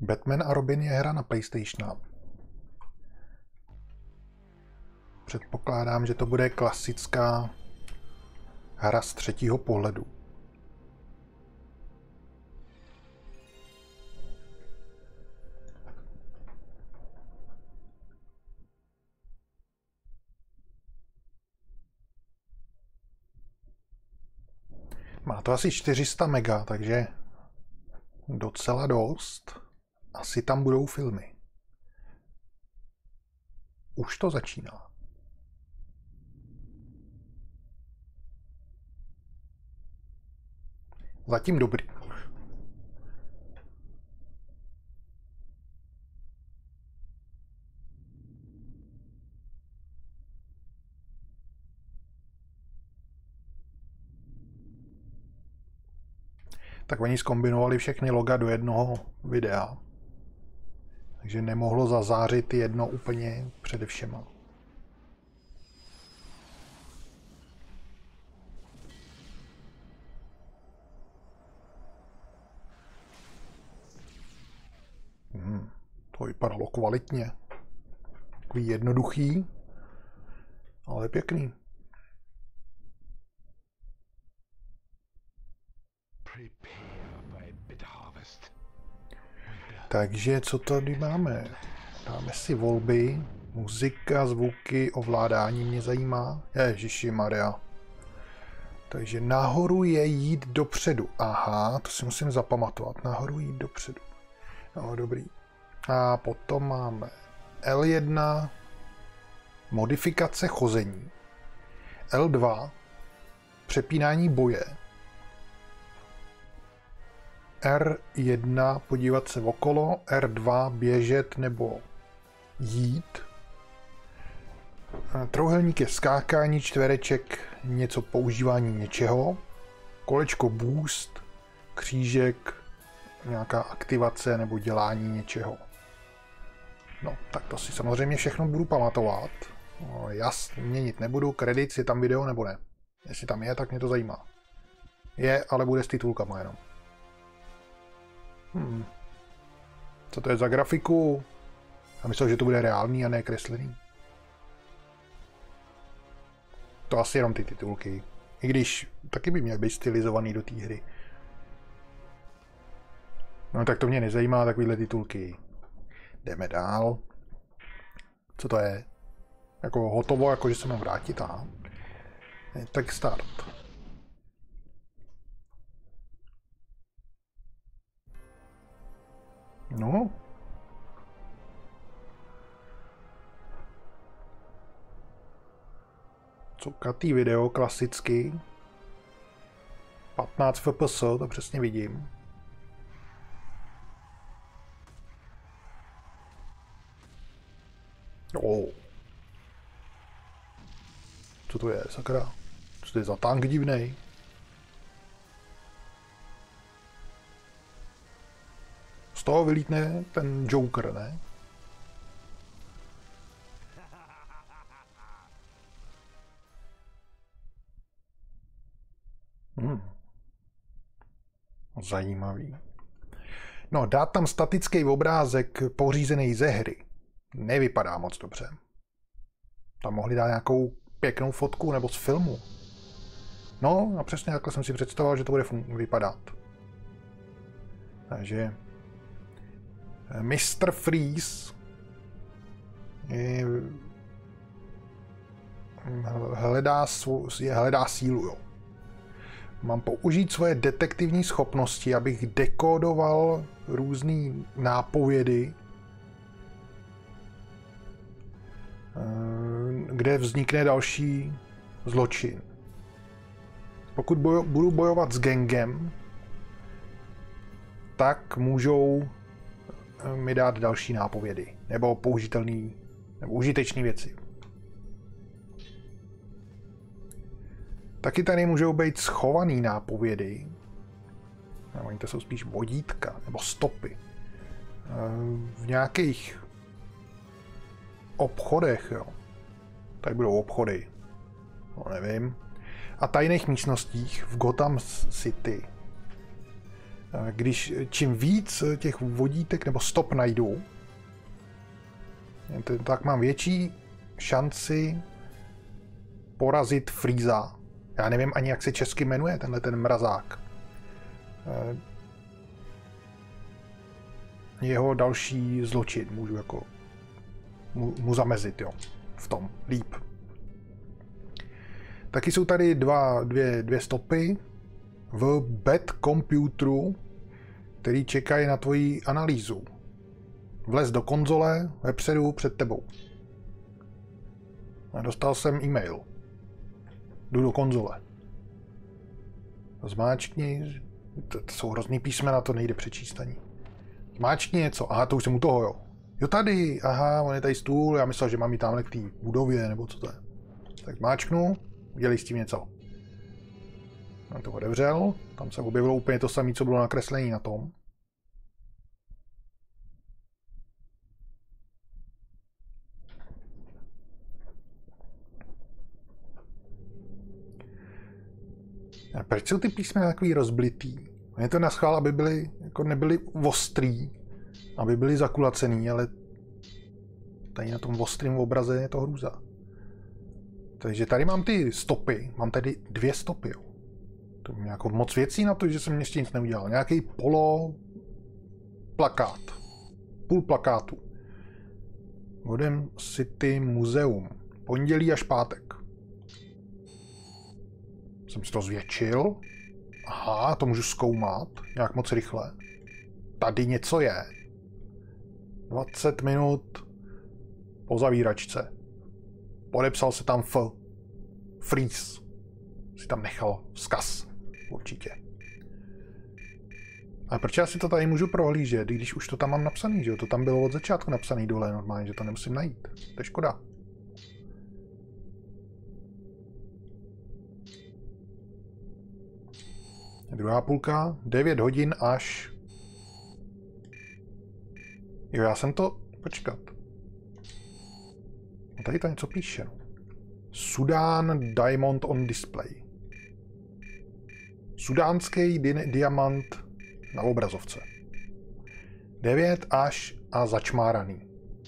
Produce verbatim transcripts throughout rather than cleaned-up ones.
Batman a Robin je hra na PlayStation. Předpokládám, že to bude klasická hra z třetího pohledu. Má to asi čtyři sta mega, takže docela dost. Asi tam budou filmy. Už to začíná. Zatím dobrý. Tak oni zkombinovali všechny loga do jednoho videa. Takže nemohlo zazářit jedno úplně přede všema. Hmm, to vypadalo kvalitně. Takový jednoduchý, ale pěkný. Takže co tady máme? Dáme si volby, muzika, zvuky, ovládání mě zajímá. Ježiši Maria. Takže nahoru je jít dopředu. Aha, to si musím zapamatovat. Nahoru jít dopředu. No, dobrý. A potom máme L jedna, modifikace chození. L dva, přepínání boje. R jedna, podívat se okolo. R dva, běžet nebo jít. Trouhelník je skákání, čtvereček něco používání něčeho. Kolečko boost, křížek, nějaká aktivace nebo dělání něčeho. No, tak to si samozřejmě všechno budu pamatovat. No, jas, měnit nebudu, kredit, je tam video nebo ne. Jestli tam je, tak mě to zajímá. Je, ale bude s titulkama jenom. Hmm. Co to je za grafiku? Já myslel, že to bude reálný a ne kreslený. To asi jenom ty titulky. I když taky by měly být stylizovaný do té hry. No tak to mě nezajímá, takovýhle titulky. Jdeme dál. Co to je? Jako hotovo, jako že se mám vrátit, aha. Tak start. No. Cukatý video, klasicky. patnáct F P S, to přesně vidím. Oh. Co to je, sakra? Co to je za tank divnej? Z toho vylítne ten Joker, ne? Hmm. Zajímavý. No, dát tam statický obrázek pořízený ze hry nevypadá moc dobře. Tam mohli dát nějakou pěknou fotku nebo z filmu. No, a přesně takhle jsem si představoval, že to bude vypadat. Takže mister Freeze je, hledá, svou, je, hledá sílu. Jo. Mám použít svoje detektivní schopnosti, abych dekódoval různé nápovědy, kde vznikne další zločin. Pokud bojo, budu bojovat s gangem, tak můžou mi dát další nápovědy, nebo použitelné, nebo užitečné věci. Taky tady můžou být schované nápovědy, nebo oni to jsou spíš vodítka, nebo stopy. V nějakých obchodech, jo. Tady budou obchody, no nevím. A tajných místnostích v Gotham City. Když čím víc těch vodítek nebo stop najdu, tak mám větší šanci porazit Freeza. Já nevím ani, jak se česky jmenuje tenhle ten mrazák. Jeho další zločin můžu jako mu, mu zamezit, jo, v tom líp. Taky jsou tady dva, dvě, dvě stopy v bad computeru, který čekají na tvoji analýzu. Vlez do konzole, vepředu před tebou. A dostal jsem e-mail. Jdu do konzole. Zmáčkni, to, to jsou hrozný písmena, to nejde přečíst ani. Zmáčkni něco, aha, to už jsem u toho, jo. Jo tady, aha, on je tady stůl, já myslel, že mám jít tamhle k té budově, nebo co to je. Tak zmáčknu, udělej s tím něco. Jsem to otevřel, tam se objevilo úplně to samé, co bylo nakreslení na tom. A proč jsou ty písmena takový rozblitý? Je to naschvál, aby byly, jako nebyly ostrý, aby byly zakulacený, ale tady na tom ostrém obraze je to hrůza. Takže tady mám ty stopy, mám tady dvě stopy, jo. To je jako moc věcí na to, že jsem ještě nic neudělal. Nějaký polo plakát, půl plakátu. Gotham City Muzeum, pondělí až pátek. Jsem si to zvětšil. Aha, to můžu zkoumat nějak moc rychle. Tady něco je. dvacet minut po zavíračce. Podepsal se tam F. Freeze. Si tam nechal vzkaz. Určitě. A proč já si to tady můžu prohlížet, když už to tam mám napsaný, že jo? To tam bylo od začátku napsaný dole normálně, že to nemusím najít. To je škoda. Druhá půlka, devět hodin až... Jo, já jsem to... Počkat. Tady to něco píše. Sudán Diamond on Display. Sudánský di- diamant na obrazovce. devět až a začmáraný.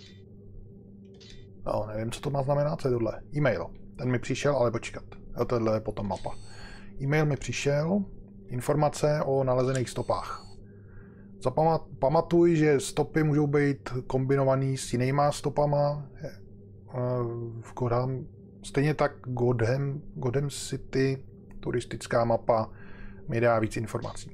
No, nevím, co to má znamenat, co je tohle. E-mail. Ten mi přišel, ale počkat. Jo, tohle je potom mapa. E-mail mi přišel. Informace o nalezených stopách. Pamatuj, že stopy můžou být kombinovaný s jinýma stopama. V Gotham, stejně tak Gotham, Gotham City, turistická mapa, mi dá víc informací.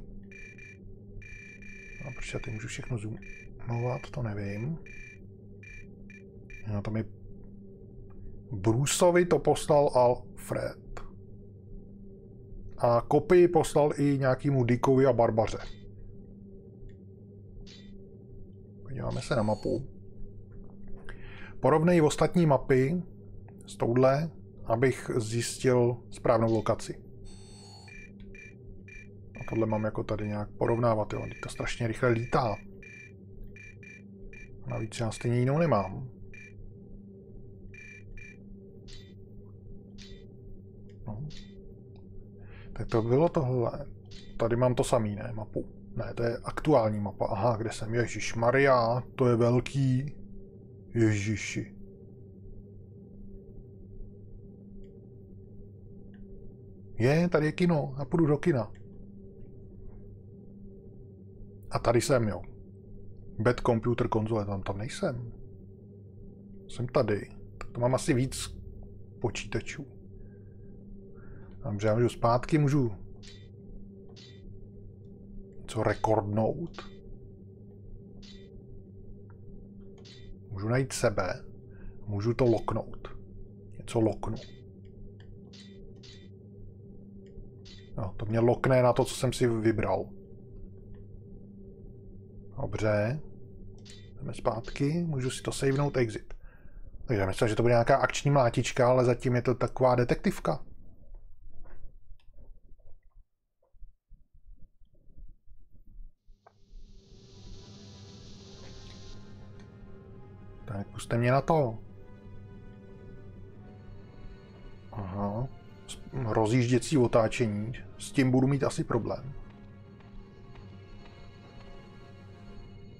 A proč já ty můžu všechno zoomovat, to nevím. No, to mi Bruceovi to poslal Alfred. A kopii poslal i nějakému Dickovi a Barbaře. Podíváme se na mapu. Porovnej ostatní mapy s touhle, abych zjistil správnou lokaci. A tohle mám jako tady nějak porovnávat, jo. To strašně rychle lítá. A navíc já stejně jinou nemám. No. Tak to bylo tohle. Tady mám to samý, ne? Mapu. Ne, to je aktuální mapa. Aha, kde jsem? Ježišmarja, to je velký. Ježiši. Je, tady je kino. Já půjdu do kina. A tady jsem, jo. Bad computer konzole, tam, tam nejsem. Jsem tady. Tak to mám asi víc počítačů. Dobře, já můžu zpátky, můžu co rekordnout. Můžu najít sebe. Můžu to loknout. Něco loknu. No, to mě lokne na to, co jsem si vybral. Dobře. Jdeme zpátky. Můžu si to savenout, exit. Takže já myslím, že to bude nějaká akční mlátička, ale zatím je to taková detektivka. Tak puste mě na to. Aha. Rozjížděcí otáčení. S tím budu mít asi problém.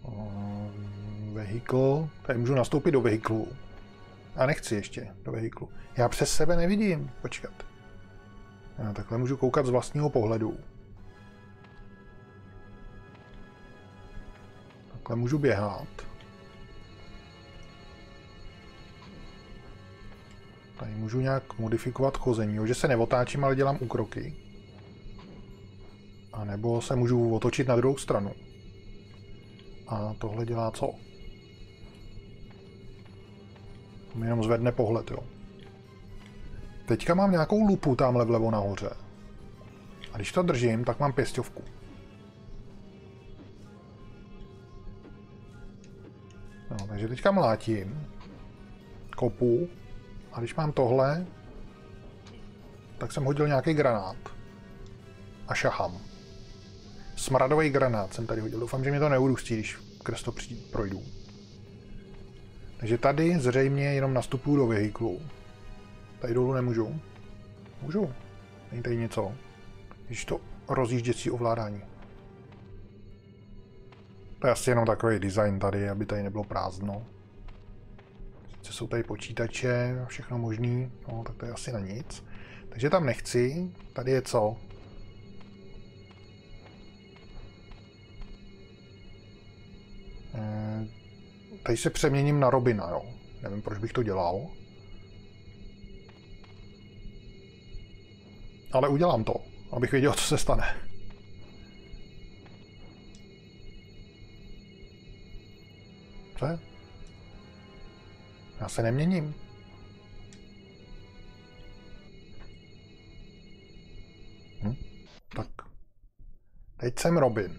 Vehikl. Tady můžu nastoupit do vehiklu. A nechci ještě do vehiklu. Já přes sebe nevidím. Počkat. Já takhle můžu koukat z vlastního pohledu. Takhle můžu běhat. Tady můžu nějak modifikovat chození, jo, že se neotáčím, ale dělám úkroky. A nebo se můžu otočit na druhou stranu. A tohle dělá co? To mi jenom zvedne pohled, jo. Teďka mám nějakou lupu tamhle vlevo nahoře. A když to držím, tak mám pěsťovku. No, takže teďka mlátím. Kopu. A když mám tohle, tak jsem hodil nějaký granát. A šahám. Smradový granát jsem tady hodil. Doufám, že mě to neudustí, když krz to projdu. Takže tady zřejmě jenom nastupuju do vehiklu. Tady dolů nemůžu. Můžu. Není tady něco. Když to rozjížděcí ovládání. To je asi jenom takový design tady, aby tady nebylo prázdno. Sice jsou tady počítače a všechno možný, no tak to je asi na nic. Takže tam nechci. Tady je co? E, tady se přeměním na Robina, jo. Nevím, proč bych to dělal. Ale udělám to, abych věděl, co se stane. Co je? Já se neměním. Hm? Tak. Teď jsem Robin.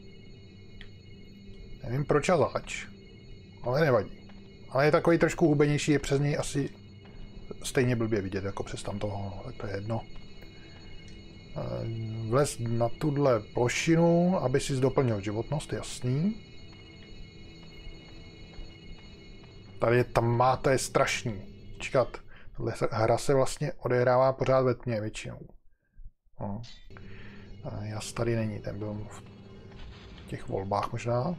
Nevím proč a zač. Ale nevadí. Ale je takový trošku hubenější, je přes něj asi stejně blbě vidět, jako přes tam toho. No, tak to je jedno. Vlez na tuhle plošinu, aby si doplnil životnost, jasný. Tady je tam má, to je strašný. Čekat, tahle hra se vlastně odehrává pořád ve tmě většinou. No. A jas tady není, ten byl v těch volbách možná.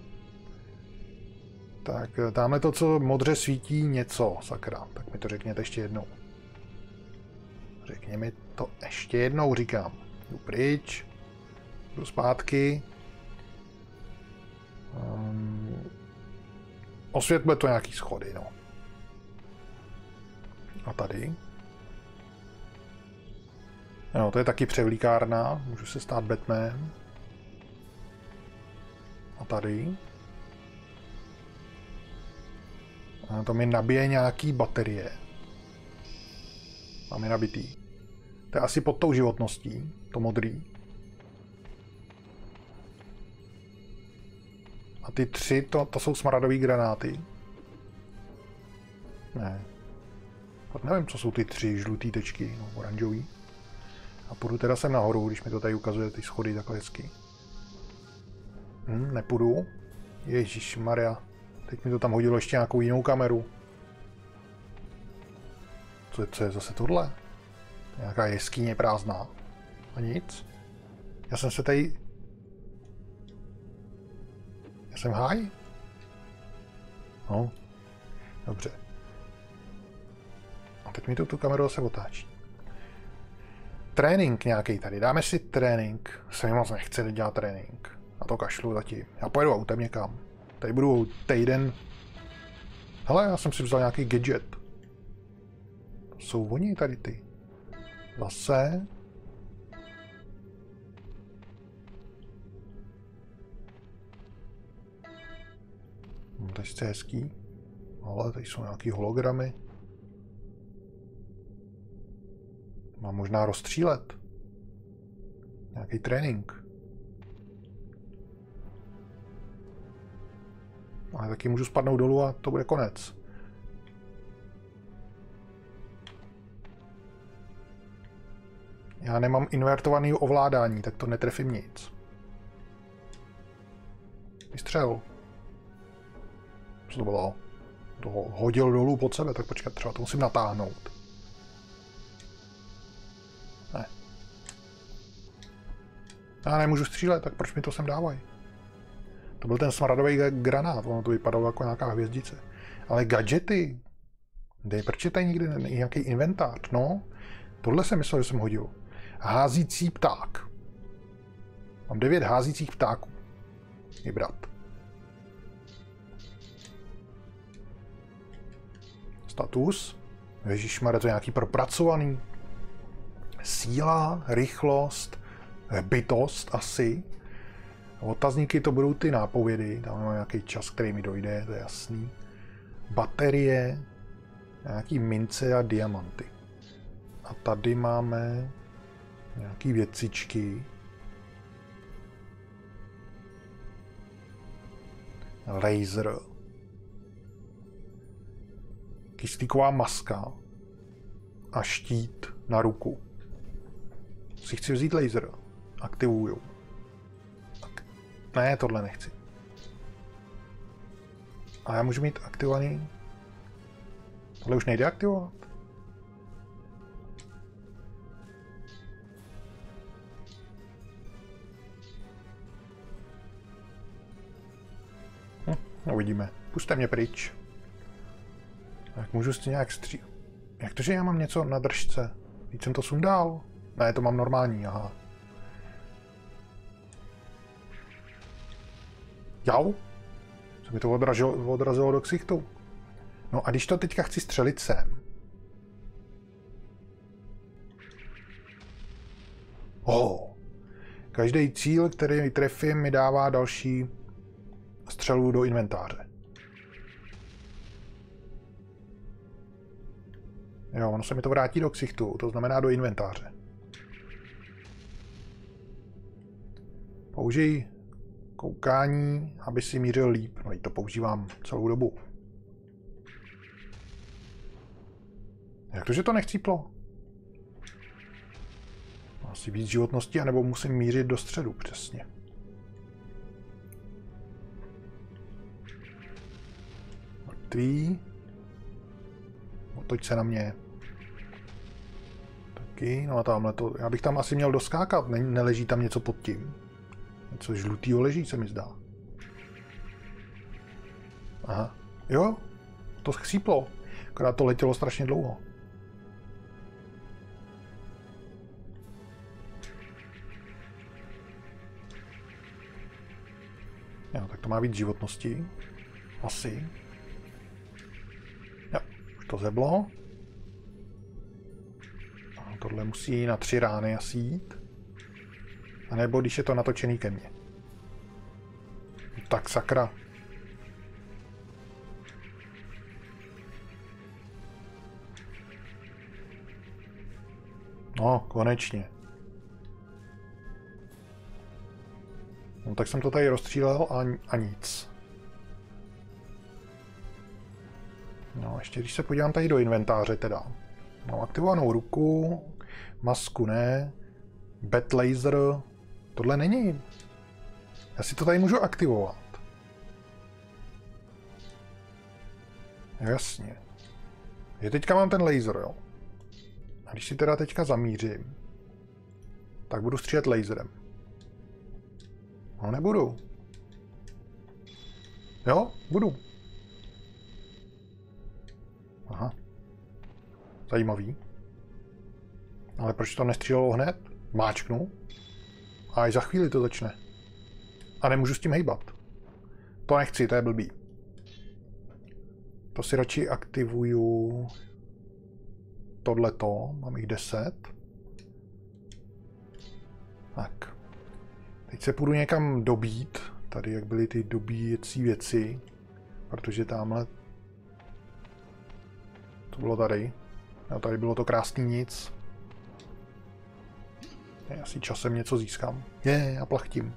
Tak tamhle to, co modře svítí něco, sakra. Tak mi to řekněte ještě jednou. Řekni mi to ještě jednou, říkám. Jdu pryč. Jdu zpátky. Um, osvětluje to nějaký schody, no. A tady? No, to je taky převlíkárna. Můžu se stát Batman. A tady? A to mi nabije nějaký baterie. Mám je nabitý. To je asi pod tou životností, to modrý. A ty tři, to, to jsou smradové granáty. Ne. Tak nevím, co jsou ty tři žlutý tečky, no, oranžový. A půjdu teda sem nahoru, když mi to tady ukazuje ty schody takhle hezky. Hm, nepůjdu. Ježišmarja. Teď mi to tam hodilo ještě nějakou jinou kameru. Co je, co je zase tohle? Nějaká jeskyně prázdná. A nic. Já jsem se tady... Já jsem háj? No. Dobře. A teď mi to tu kameru se otáčí. Trénink nějaký tady. Dáme si trénink. Se mi moc nechce dělat trénink. A to kašlu zatím. Já pojedu autem někam. Tady budu týden... Hele, já jsem si vzal nějaký gadget. Jsou oni tady ty. Zase. No, tady je hezký. Ale tady jsou nějaký hologramy. Mám možná rozstřílet. Nějaký trénink. Ale taky můžu spadnout dolů a to bude konec. Já nemám invertovaný ovládání, tak to netrefím nic. Vystřel. Co to bylo? To hodil dolů pod sebe, tak počkat, třeba to musím natáhnout. Ne. Já nemůžu střílet, tak proč mi to sem dávají? To byl ten smradový granát, ono to vypadalo jako nějaká hvězdice. Ale gadgety, dej, proč je tady nikdy nějaký inventář, no? Tohle jsem myslel, že jsem hodil. Házící pták. Mám devět házících ptáků. Vybrat. Status. Ježišmarja, to je nějaký propracovaný. Síla, rychlost, bytost asi. Otazníky to budou ty nápovědy. Tam mám nějaký čas, který mi dojde, to je jasný. Baterie, nějaký mince a diamanty. A tady máme nějaký věcičky. Laser. Kyslíková maska. A štít na ruku. Si chci vzít laser. Aktivuju. Tak. Ne, tohle nechci. A já můžu mít aktivovaný... Tohle už nejde aktivovat. Hm, no uvidíme. Puste mě pryč. Jak můžu si nějak střílet? Jak to, že já mám něco na držce? Víc jsem to sundal? Ne, to mám normální, aha. Jau? Se mi to odrazilo, odrazilo do ksichtu. No a když to teďka chci střelit sem. Oh. Každý cíl, který trefím, mi dává další střelu do inventáře. Jo, ono se mi to vrátí do ksichtu, to znamená do inventáře. Použij koukání, aby si mířil líp. No, to používám celou dobu. Jak to, že to nechcíplo? Asi víc životnosti, anebo musím mířit do středu přesně. Mrtvý. Otoč se na mě. Taky, no a tamhle to, já bych tam asi měl doskákat, ne, neleží tam něco pod tím. Něco žlutýho leží, se mi zdá. Aha, jo, to chcíplo, akorát to letělo strašně dlouho. Jo, tak to má víc životnosti. Asi. Jo, už to zeblo. A tohle musí na tři rány asi jít. A nebo když je to natočený ke mně. Tak sakra. No, konečně. No, tak jsem to tady rozstřílel a, a nic. No, ještě když se podívám tady do inventáře teda. Mám aktivovanou ruku, masku ne, bat laser, tohle není. Já si to tady můžu aktivovat. Jasně. Je teďka mám ten laser, jo. A když si teda teďka zamířím, tak budu střílet laserem. No nebudu. Jo, budu. Aha. Zajímavý. Ale proč to nestřílelo hned? Máčknu. A až za chvíli to začne. A nemůžu s tím hejbat. To nechci, to je blbý. To si radši aktivuju. Tohleto. Mám jich deset. Tak. Teď se půjdu někam dobít. Tady, jak byly ty dobíjecí věci. Protože tamhle... To bylo tady. A tady bylo to krásný nic. Já si časem něco získám. Je, já plachtím.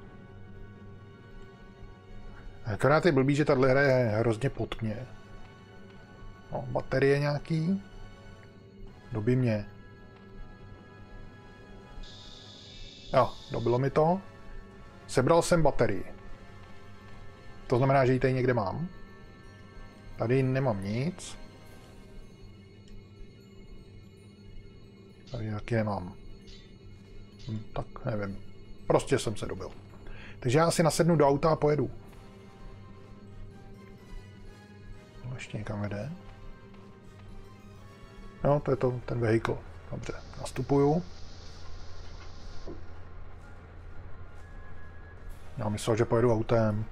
Akorát je blbý, že tahle hra je hrozně pod mě. No, baterie nějaký. Dobí mě. Jo, dobilo mi to. Sebral jsem baterii. To znamená, že ji tady někde mám. Tady nemám nic. Tady taky nemám. Hm, tak nevím. Prostě jsem se dobil. Takže já si nasednu do auta a pojedu. No, ještě někam vede. No, to je to, ten vehikl. Dobře, nastupuju. Já myslel, že pojedu autem.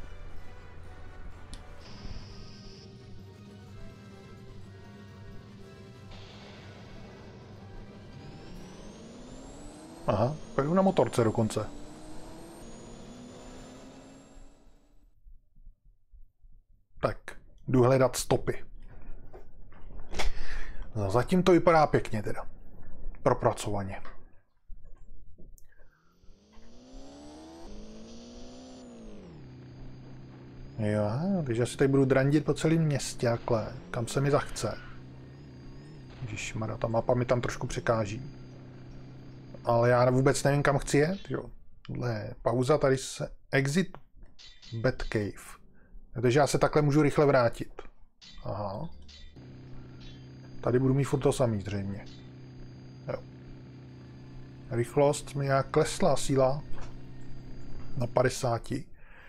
Aha, pojedu na motorce dokonce. Tak, jdu hledat stopy. No, zatím to vypadá pěkně teda. Propracovaně. Jo, takže asi tady budu drandit po celém městě, takhle, kam se mi zachce. Ježišmarja, ta mapa mi tam trošku překáží. Ale já vůbec nevím, kam chci jet, jo. Tohle je pauza, tady se... Exit Batcave. Takže já se takhle můžu rychle vrátit. Aha. Tady budu mít furt to samý, zřejmě. Jo. Rychlost mi nějak klesla, síla. Na padesáti.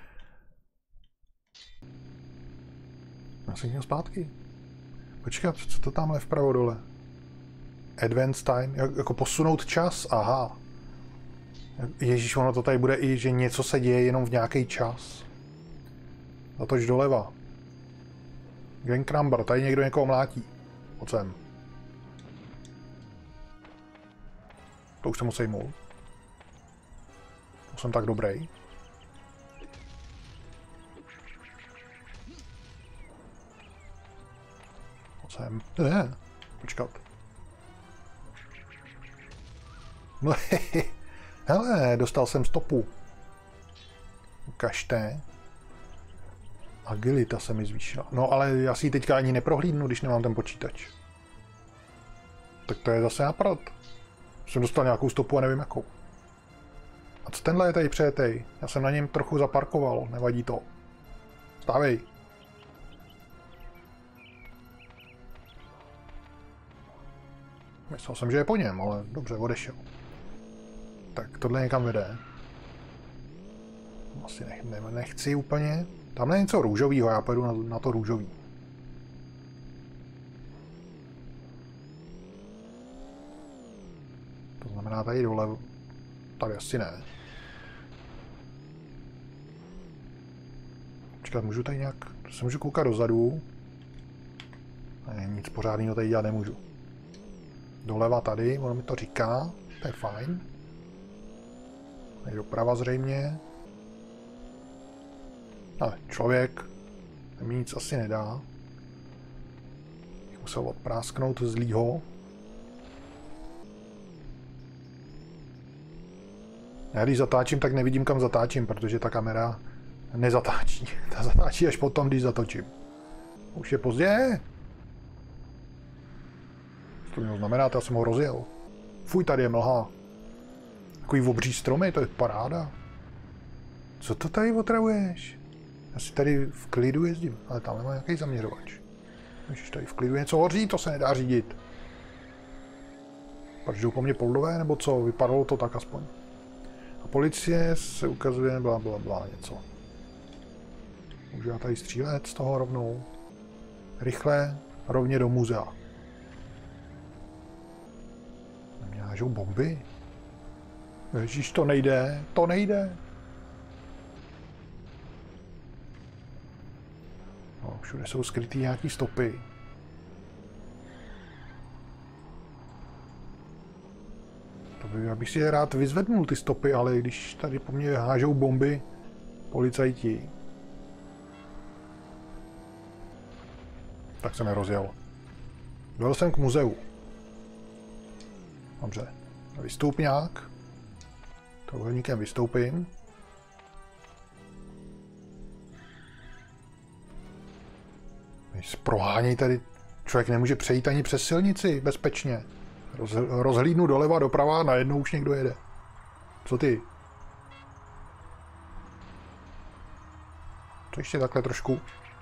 Já jsem měl zpátky. Počkat, co to tamhle vpravo dole? Advance time, jak, jako posunout čas, aha. Ježíš, ono to tady bude i, že něco se děje jenom v nějaký čas. Zatoč doleva. Gang Number, tady někdo někoho mlátí. Pojď sem. To už jsem ho sejmul. To jsem tak dobrý. Pojď sem. Ne, počkat. No hele, dostal jsem stopu. Ukažte. Agilita se mi zvýšila. No ale já si ji teďka ani neprohlídnu, když nemám ten počítač. Tak to je zase naprd. Jsem dostal nějakou stopu a nevím jakou. A co tenhle je tady přejetej? Já jsem na něm trochu zaparkoval, nevadí to. Stávej. Myslel jsem, že je po něm, ale dobře, odešel. Tak tohle někam vede. Asi nech, ne, nechci úplně. Tamhle je něco růžovýho, já pojedu na, na to růžový. To znamená tady dole. Tady asi ne. Počkat, můžu tady nějak... Se můžu koukat dozadu. Ne, nic pořádného tady dělat nemůžu. Doleva tady, ono mi to říká. To je fajn. Tady doprava zřejmě. Ale člověk mi nic asi nedá. Bych musel odprásknout zlýho. Já když zatáčím, tak nevidím, kam zatáčím, protože ta kamera nezatáčí. Ta zatáčí až potom, když zatočím. Už je pozdě. Co to mělo znamenat? Já jsem ho rozjel. Fuj, tady je mlha. Takový obří stromy, to je paráda. Co to tady otravuješ? Já si tady v klidu jezdím, ale tam nemá nějaký zaměřovač. Když tady v klidu něco hoří, to se nedá řídit. Proč jdou po mně poldové, nebo co? Vypadalo to tak aspoň. A policie se ukazuje bla bla bla něco. Můžu já tady střílet z toho rovnou. Rychle, rovně do muzea. Na mě hážou bomby. Ježíš, to nejde, to nejde. No, všude jsou skrytý nějaký stopy. To by, já bych si je rád vyzvednul ty stopy, ale když tady po mně hážou bomby policajti, tak jsem je rozjel. Dojel jsem k muzeu. Dobře. Vystoup nějak. Trouhelníkem vystoupím. Proháněj tady. Člověk nemůže přejít ani přes silnici bezpečně. Roz, rozhlídnu doleva, doprava a najednou už někdo jede. Co ty? To ještě takhle trošku.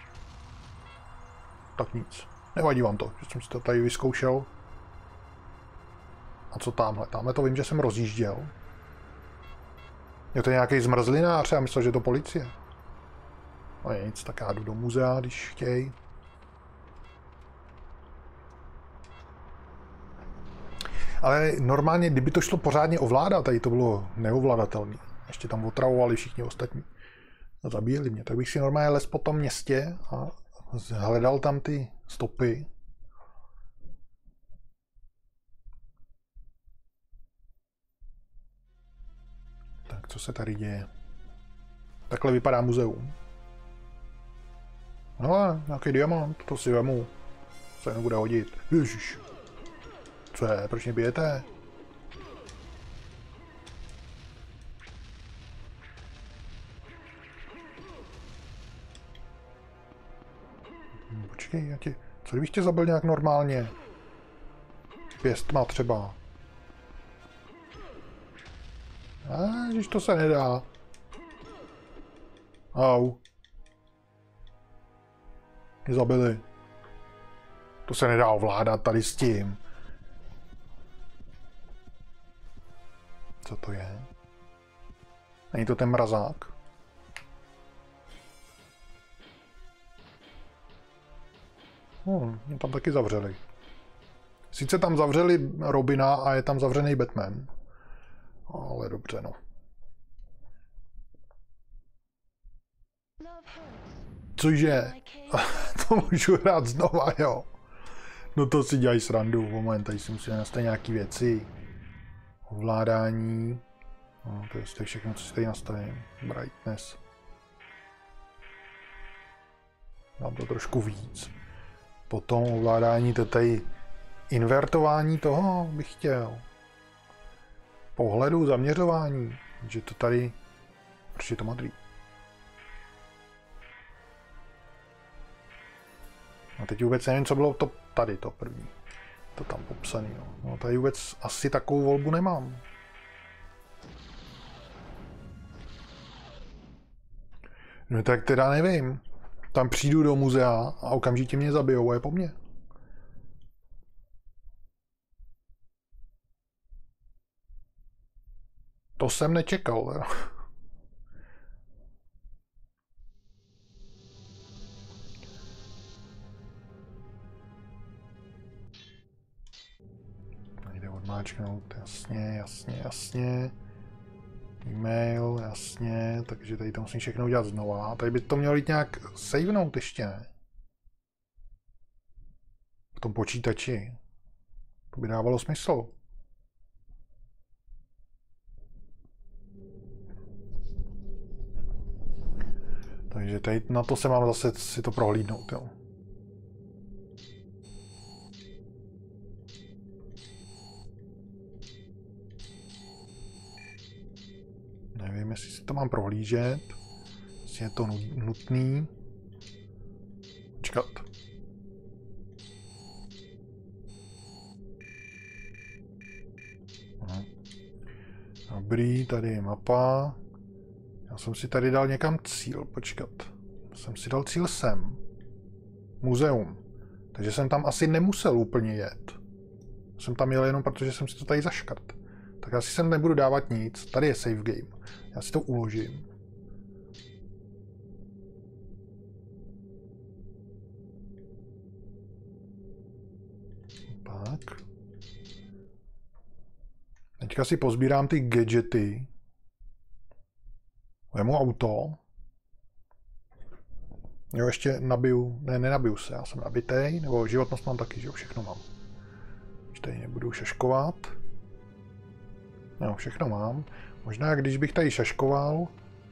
Tak nic. Nevadí vám to, že jsem si to tady vyzkoušel. A co tamhle? Tamhle to vím, že jsem rozjížděl. Je to nějaký zmrzlinář, já myslel, že je to policie. No nic, tak já jdu do muzea, když chtějí. Ale normálně, kdyby to šlo pořádně ovládat, tady to bylo neovladatelné. Ještě tam otravovali všichni ostatní. A zabíjeli mě. Tak bych si normálně les po tom městě a hledal tam ty stopy. Tak co se tady děje? Takhle vypadá muzeum. No a nějaký diamant, to si vemu. Se nebude hodit. Ježiš. Co je? Proč mě bijete? Hm, počkej, já tě... Co kdybych tě zabil nějak normálně? Pěstma třeba. A když to se nedá. Au. Mě zabili. To se nedá ovládat tady s tím. Co to je? Není to ten mrazák? No, mě tam taky zavřeli. Sice tam zavřeli Robina a je tam zavřený Batman. Ale dobře, no. Cože? To můžu hrát znova, jo. No to si dělají srandu. Moment, tady si musím nastavit nějaký věci. Ovládání. No, to je všechno, co si tady nastavím. Brightness. Dám to trošku víc. Potom ovládání, to tady invertování toho bych chtěl. Pohledu, zaměřování. Že to tady... Proč je to modrý? A teď vůbec nevím, co bylo to tady, to první. To tam popsaný, no. No tady vůbec asi takovou volbu nemám. No tak teda nevím. Tam přijdu do muzea a okamžitě mě zabijou a je po mně. To jsem nečekal. Nejde odmáčknout, jasně, jasně, jasně. E-mail, jasně, takže tady to musím všechno udělat znova. Tady by to mělo jít nějak savenout ještě, ne? V tom počítači. To by dávalo smysl. Takže tady na to se mám zase si to prohlídnout, jo. Nevím, jestli si to mám prohlížet. Jestli je to nutný. Čekat. Aha. Dobrý, tady je mapa. Já jsem si tady dal někam cíl, počkat. Jsem si dal cíl sem. Muzeum. Takže jsem tam asi nemusel úplně jet. Jsem tam jel jenom protože jsem si to tady zaškrt. Tak asi sem nebudu dávat nic. Tady je save game. Já si to uložím. Tak. Teďka si pozbírám ty gadgety. Vemu auto. Jo, ještě nabiju, ne, nenabiju se, já jsem nabitej, nebo životnost mám taky, že jo, všechno mám. Už tady nebudu šaškovat. No, všechno mám. Možná, když bych tady šaškoval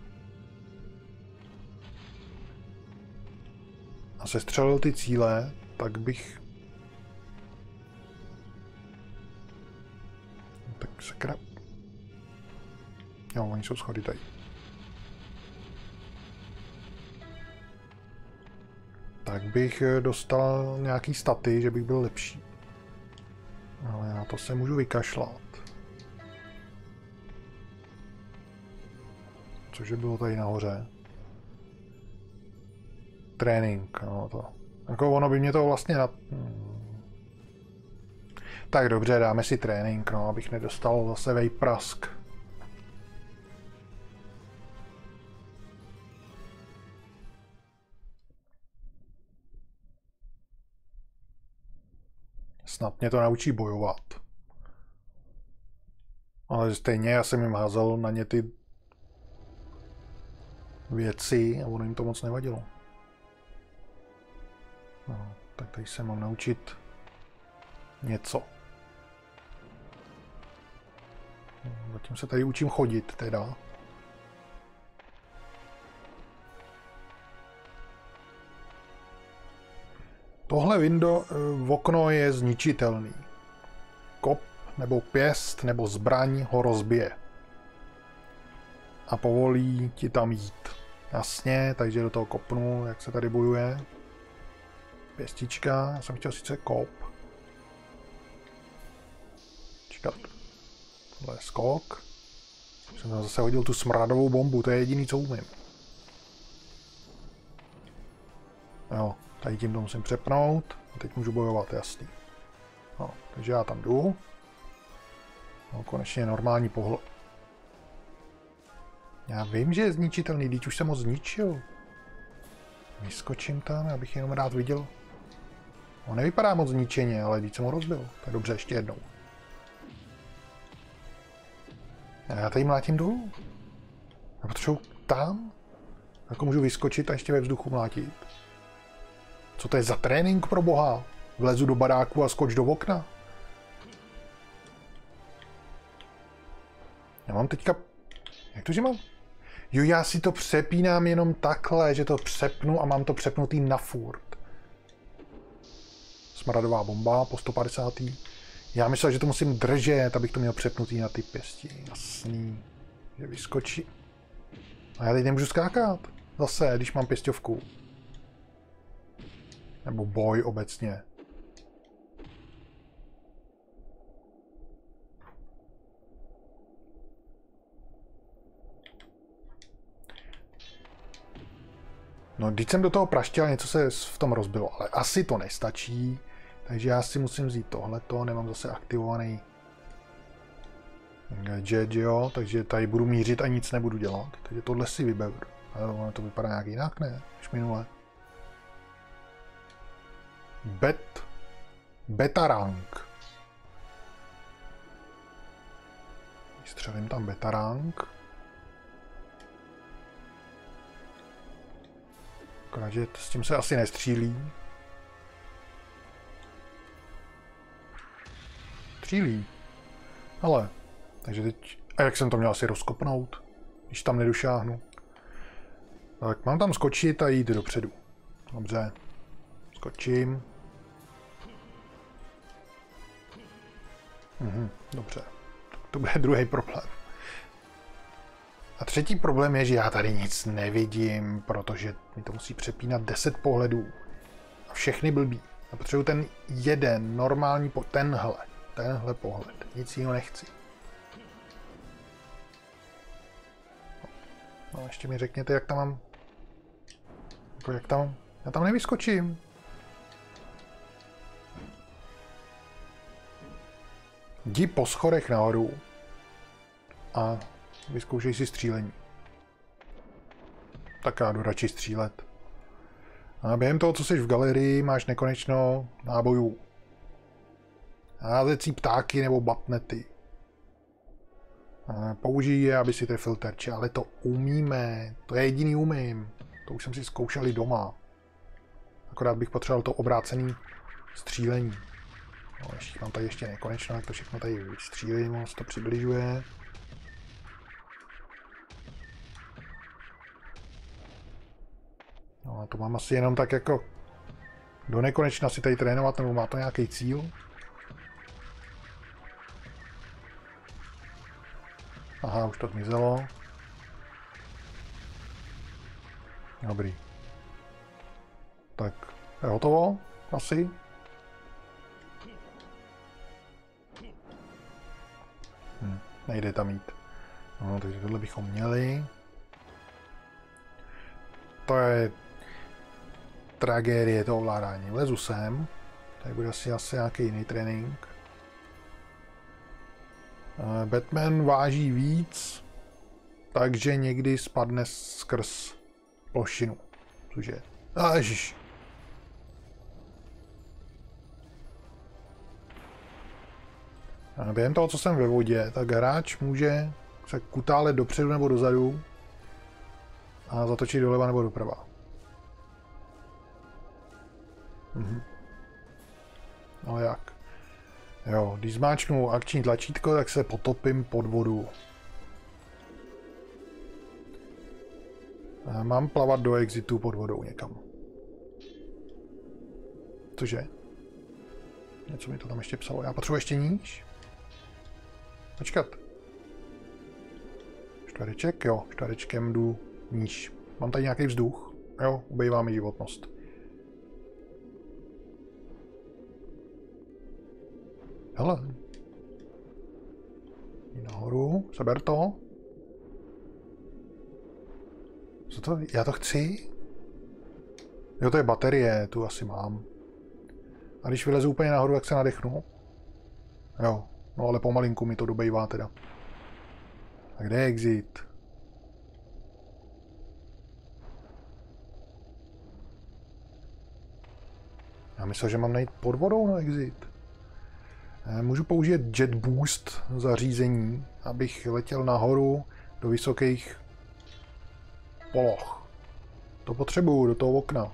a sestřelil ty cíle, tak bych... Tak sakra. Jo, oni jsou schody tady. Tak bych dostal nějaký staty, že bych byl lepší. Ale já to se můžu vykašlat. Cože bylo tady nahoře? Trénink, no to. Jako ono by mě to vlastně na... Tak dobře, dáme si trénink, no, abych nedostal zase vejprask. Snad mě to naučí bojovat. Ale stejně já jsem jim házel na ně ty věci a ono jim to moc nevadilo. No, tak tady se mám naučit něco. Zatím se tady učím chodit teda. Tohle window, v okno je zničitelný. Kop nebo pěst nebo zbraň ho rozbije. A povolí ti tam jít. Jasně, takže do toho kopnu, jak se tady bojuje. Pěstička, já jsem chtěl sice kop. Čekat. Tohle je skok. Jsem zase hodil tu smradovou bombu, to je jediný, co umím. Jo, tady tím to musím přepnout. A teď můžu bojovat, jasný. No, takže já tam jdu. No, konečně normální pohled. Já vím, že je zničitelný, když už jsem ho zničil. Vyskočím tam, abych jenom rád viděl. On nevypadá moc zničeně, ale když jsem ho rozbil. To je dobře, ještě jednou. Já tady mlátím dolů. Já potřebuji tam. Jako můžu vyskočit a ještě ve vzduchu mlátit. Co to je za trénink pro boha? Vlezu do baráku a skoč do okna. Já mám teďka... Jak to, že mám? Jo, já si to přepínám jenom takhle, že to přepnu a mám to přepnutý na furt. Smradová bomba po sto padesát. Já myslel, že to musím držet, abych to měl přepnutý na ty pěsti. Jasný. Že vyskočí. A já teď nemůžu skákat. Zase, když mám pěsťovku. Nebo boj obecně. No, když jsem do toho praštěl, něco se v tom rozbilo, ale asi to nestačí. Takže já si musím vzít tohleto, nemám zase aktivovaný gadget, jo, takže tady budu mířit a nic nebudu dělat. Takže tohle si vyberu. Ale ono to vypadá nějak jinak, ne? Než minule. Bet. Beta rank. Střelím tam beta rank. Akorát, že s tím se asi nestřílí. Střílí. Ale, takže teď... A jak jsem to měl asi rozkopnout, když tam nedošáhnu? Tak mám tam skočit a jít dopředu. Dobře. Skočím. Mhm, dobře. To bude druhý problém. A třetí problém je, že já tady nic nevidím, protože mi to musí přepínat deset pohledů. A všechny blbý. Já potřebuji ten jeden normální po tenhle. Tenhle pohled. Nic jiného nechci. No ještě mi řekněte, jak tam mám... Jako jak tam... Já tam nevyskočím. Jdi po schodech nahoru a vyzkoušej si střílení. Tak já jdu radši střílet. A během toho, co jsi v galerii, máš nekonečno nábojů. Házecí ptáky nebo batnety. A použij je, aby si trefil terče, ale to umíme. To je jediný umím. To už jsem si zkoušel i doma. Akorát bych potřeboval to obrácené střílení. No, ještě mám tady ještě nekonečno, jak to všechno tady vystřílím, on se to přibližuje. No a to mám asi jenom tak jako do nekonečna si tady trénovat, nebo má to nějaký cíl? Aha, už to zmizelo. Dobrý. Tak, je hotovo? Asi? Hm, nejde tam jít. No, takže tohle bychom měli. To je tragédie, to ovládání. Vlezu sem. Tady bude asi, asi nějaký jiný trénink. Batman váží víc, takže někdy spadne skrz plošinu. Cože? Ježiš. A během toho, co jsem ve vodě, tak hráč může se kutálet dopředu nebo dozadu a zatočit doleva nebo doprava. Mhm. Ale jak? Jo, když zmáčknu akční tlačítko, tak se potopím pod vodu. A mám plavat do exitu pod vodou někam. Cože? Něco mi to tam ještě psalo. Já potřebuji ještě níž? Počkat. Čtvereček? Jo, čtverečkem jdu níž. Mám tady nějaký vzduch? Jo, ubejvá mi životnost. Hele. Jdi nahoru, seber to. Co to? Já to chci? Jo, to je baterie, tu asi mám. A když vylezu úplně nahoru, jak se nadechnu? Jo, no ale pomalinku mi to dobejvá teda. A kde je exit? Já myslel, že mám najít pod vodou na exit. Můžu použít jet boost zařízení, abych letěl nahoru do vysokých poloh. To potřebuju do toho okna.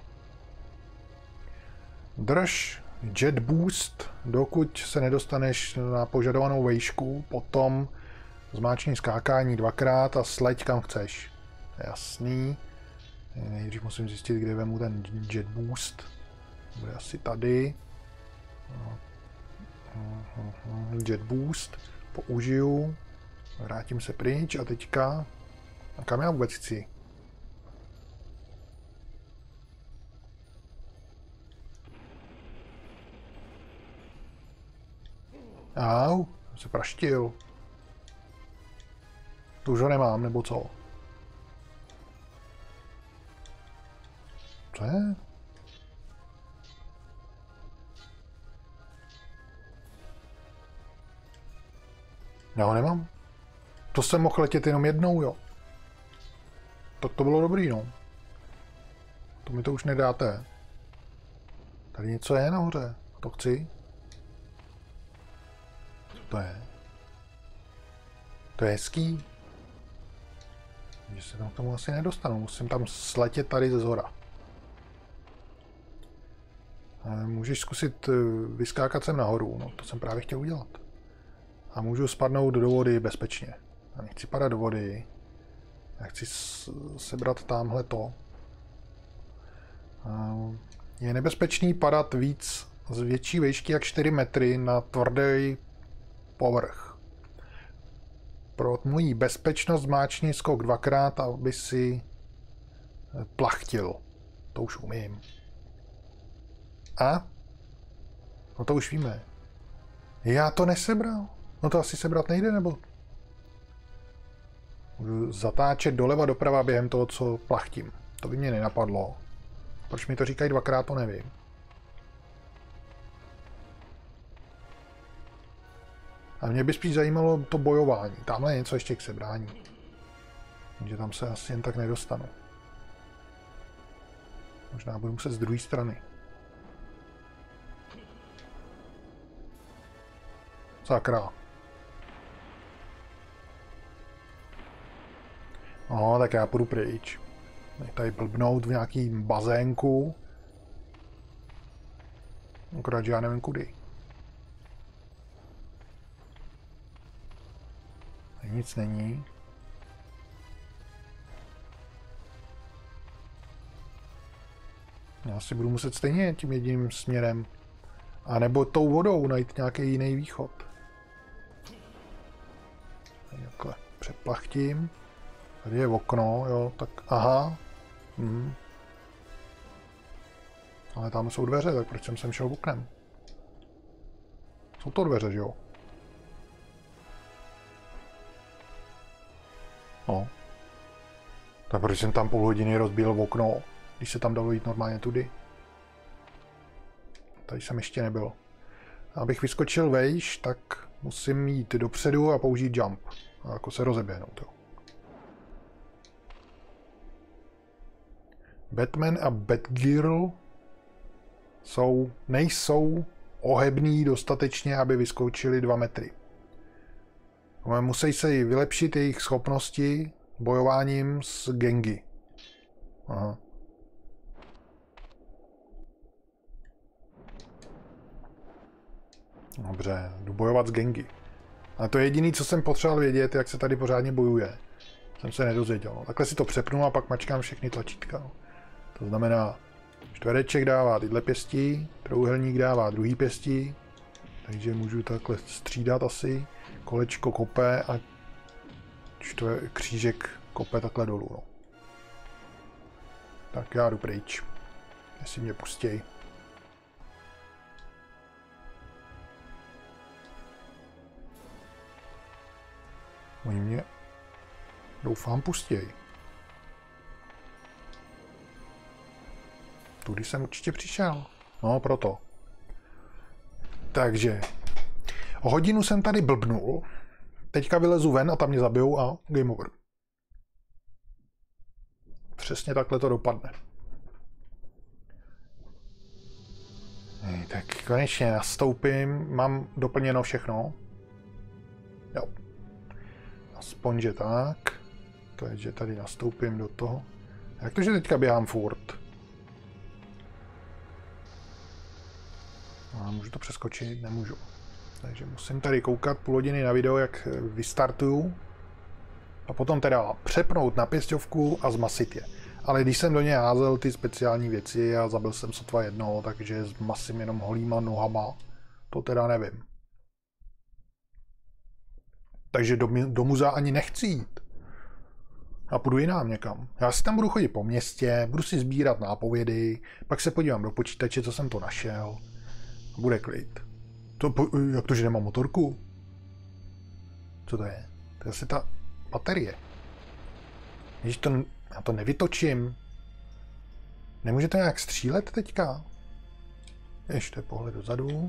Drž jet boost, dokud se nedostaneš na požadovanou výšku, potom zmáčkni skákání dvakrát a sleď kam chceš. Jasný. Nejdřív musím zjistit, kde vemu ten jet boost. Bude asi tady. Jet boost. Použiju. Vrátím se pryč a teďka... A kam já vůbec chci? Au, se praštil. To už ho nemám, nebo co? Co je? Já ho nemám. To jsem mohl letět jenom jednou, jo. Tak to bylo dobrý, no. To mi to už nedáte. Tady něco je nahoře. To chci. Co to je? To je hezký. Že se tam k tomu asi nedostanu. Musím tam sletět tady ze zhora. Můžeš zkusit vyskákat sem nahoru. No, to jsem právě chtěl udělat. A můžu spadnout do vody bezpečně. Já nechci padat do vody. Já chci sebrat tamhle to. Je nebezpečný padat víc z větší výšky jak čtyři metry na tvrdý povrch. Pro moji bezpečnost zmáčkni skok dvakrát, aby si plachtil. To už umím. A? No to už víme. Já to nesebral. No to asi sebrat nejde, nebo? Můžu zatáčet doleva doprava během toho, co plachtím. To by mě nenapadlo. Proč mi to říkají dvakrát, to nevím. A mě by spíš zajímalo to bojování. Tamhle je něco ještě k sebrání. Takže tam se asi jen tak nedostanu. Možná budu muset z druhé strany. Sakra. No, tak já půjdu pryč. Nech tady blbnout v nějakým bazénku. Akorát, že já nevím kudy. Nic není. Já si budu muset stejně tím jediným směrem. A nebo tou vodou najít nějaký jiný východ. Takhle přeplachtím. Tady je okno, jo, tak aha. Mhm. Ale tam jsou dveře, tak proč jsem sem šel oknem? Jsou to dveře, že jo? No. Tak proč jsem tam půl hodiny rozbil v okno, když se tam dalo jít normálně tudy? Tady jsem ještě nebyl. Abych vyskočil vejš, tak musím jít dopředu a použít jump. A jako se rozeběhnout, jo. Batman a Batgirl jsou, nejsou ohebný dostatečně, aby vyskočili dva metry. Musí se vylepšit jejich schopnosti bojováním s gengy. Aha. Dobře, jdu bojovat s gengy. A to je jediné, co jsem potřeboval vědět, jak se tady pořádně bojuje. Jsem se nedozvěděl. No. Takhle si to přepnu a pak mačkám všechny tlačítka. No. To znamená, čtvereček dává tyhle pěstí, trouhelník dává druhý pěstí, takže můžu takhle střídat asi. Kolečko kope a čtver, křížek kope takhle dolů. No. Tak já jdu pryč, jestli mě pustěj. Oni mě, doufám, pustěj. Tudy jsem určitě přišel. No, proto. Takže. O hodinu jsem tady blbnul. Teďka vylezu ven a tam mě zabijou a game over. Přesně takhle to dopadne. Tak konečně nastoupím. Mám doplněno všechno. Jo. Aspoň, že tak. Takže tady nastoupím do toho. Jak to, že teďka běhám furt? A můžu to přeskočit? Nemůžu. Takže musím tady koukat půl hodiny na video, jak vystartuju. A potom teda přepnout na pěsťovku a zmasit je. Ale když jsem do něj házel ty speciální věci a zabil jsem sotva jednoho, takže zmasím jenom holýma nohama. To teda nevím. Takže do, do muzea ani nechci jít. A půjdu jinam někam. Já si tam budu chodit po městě, budu si sbírat nápovědy, pak se podívám do počítače, co jsem to našel. A bude klid. To, jak to, že nemám motorku? Co to je? To je asi ta baterie. Když to, já to nevytočím. Nemůže to nějak střílet teďka? Ještě pohled dozadu.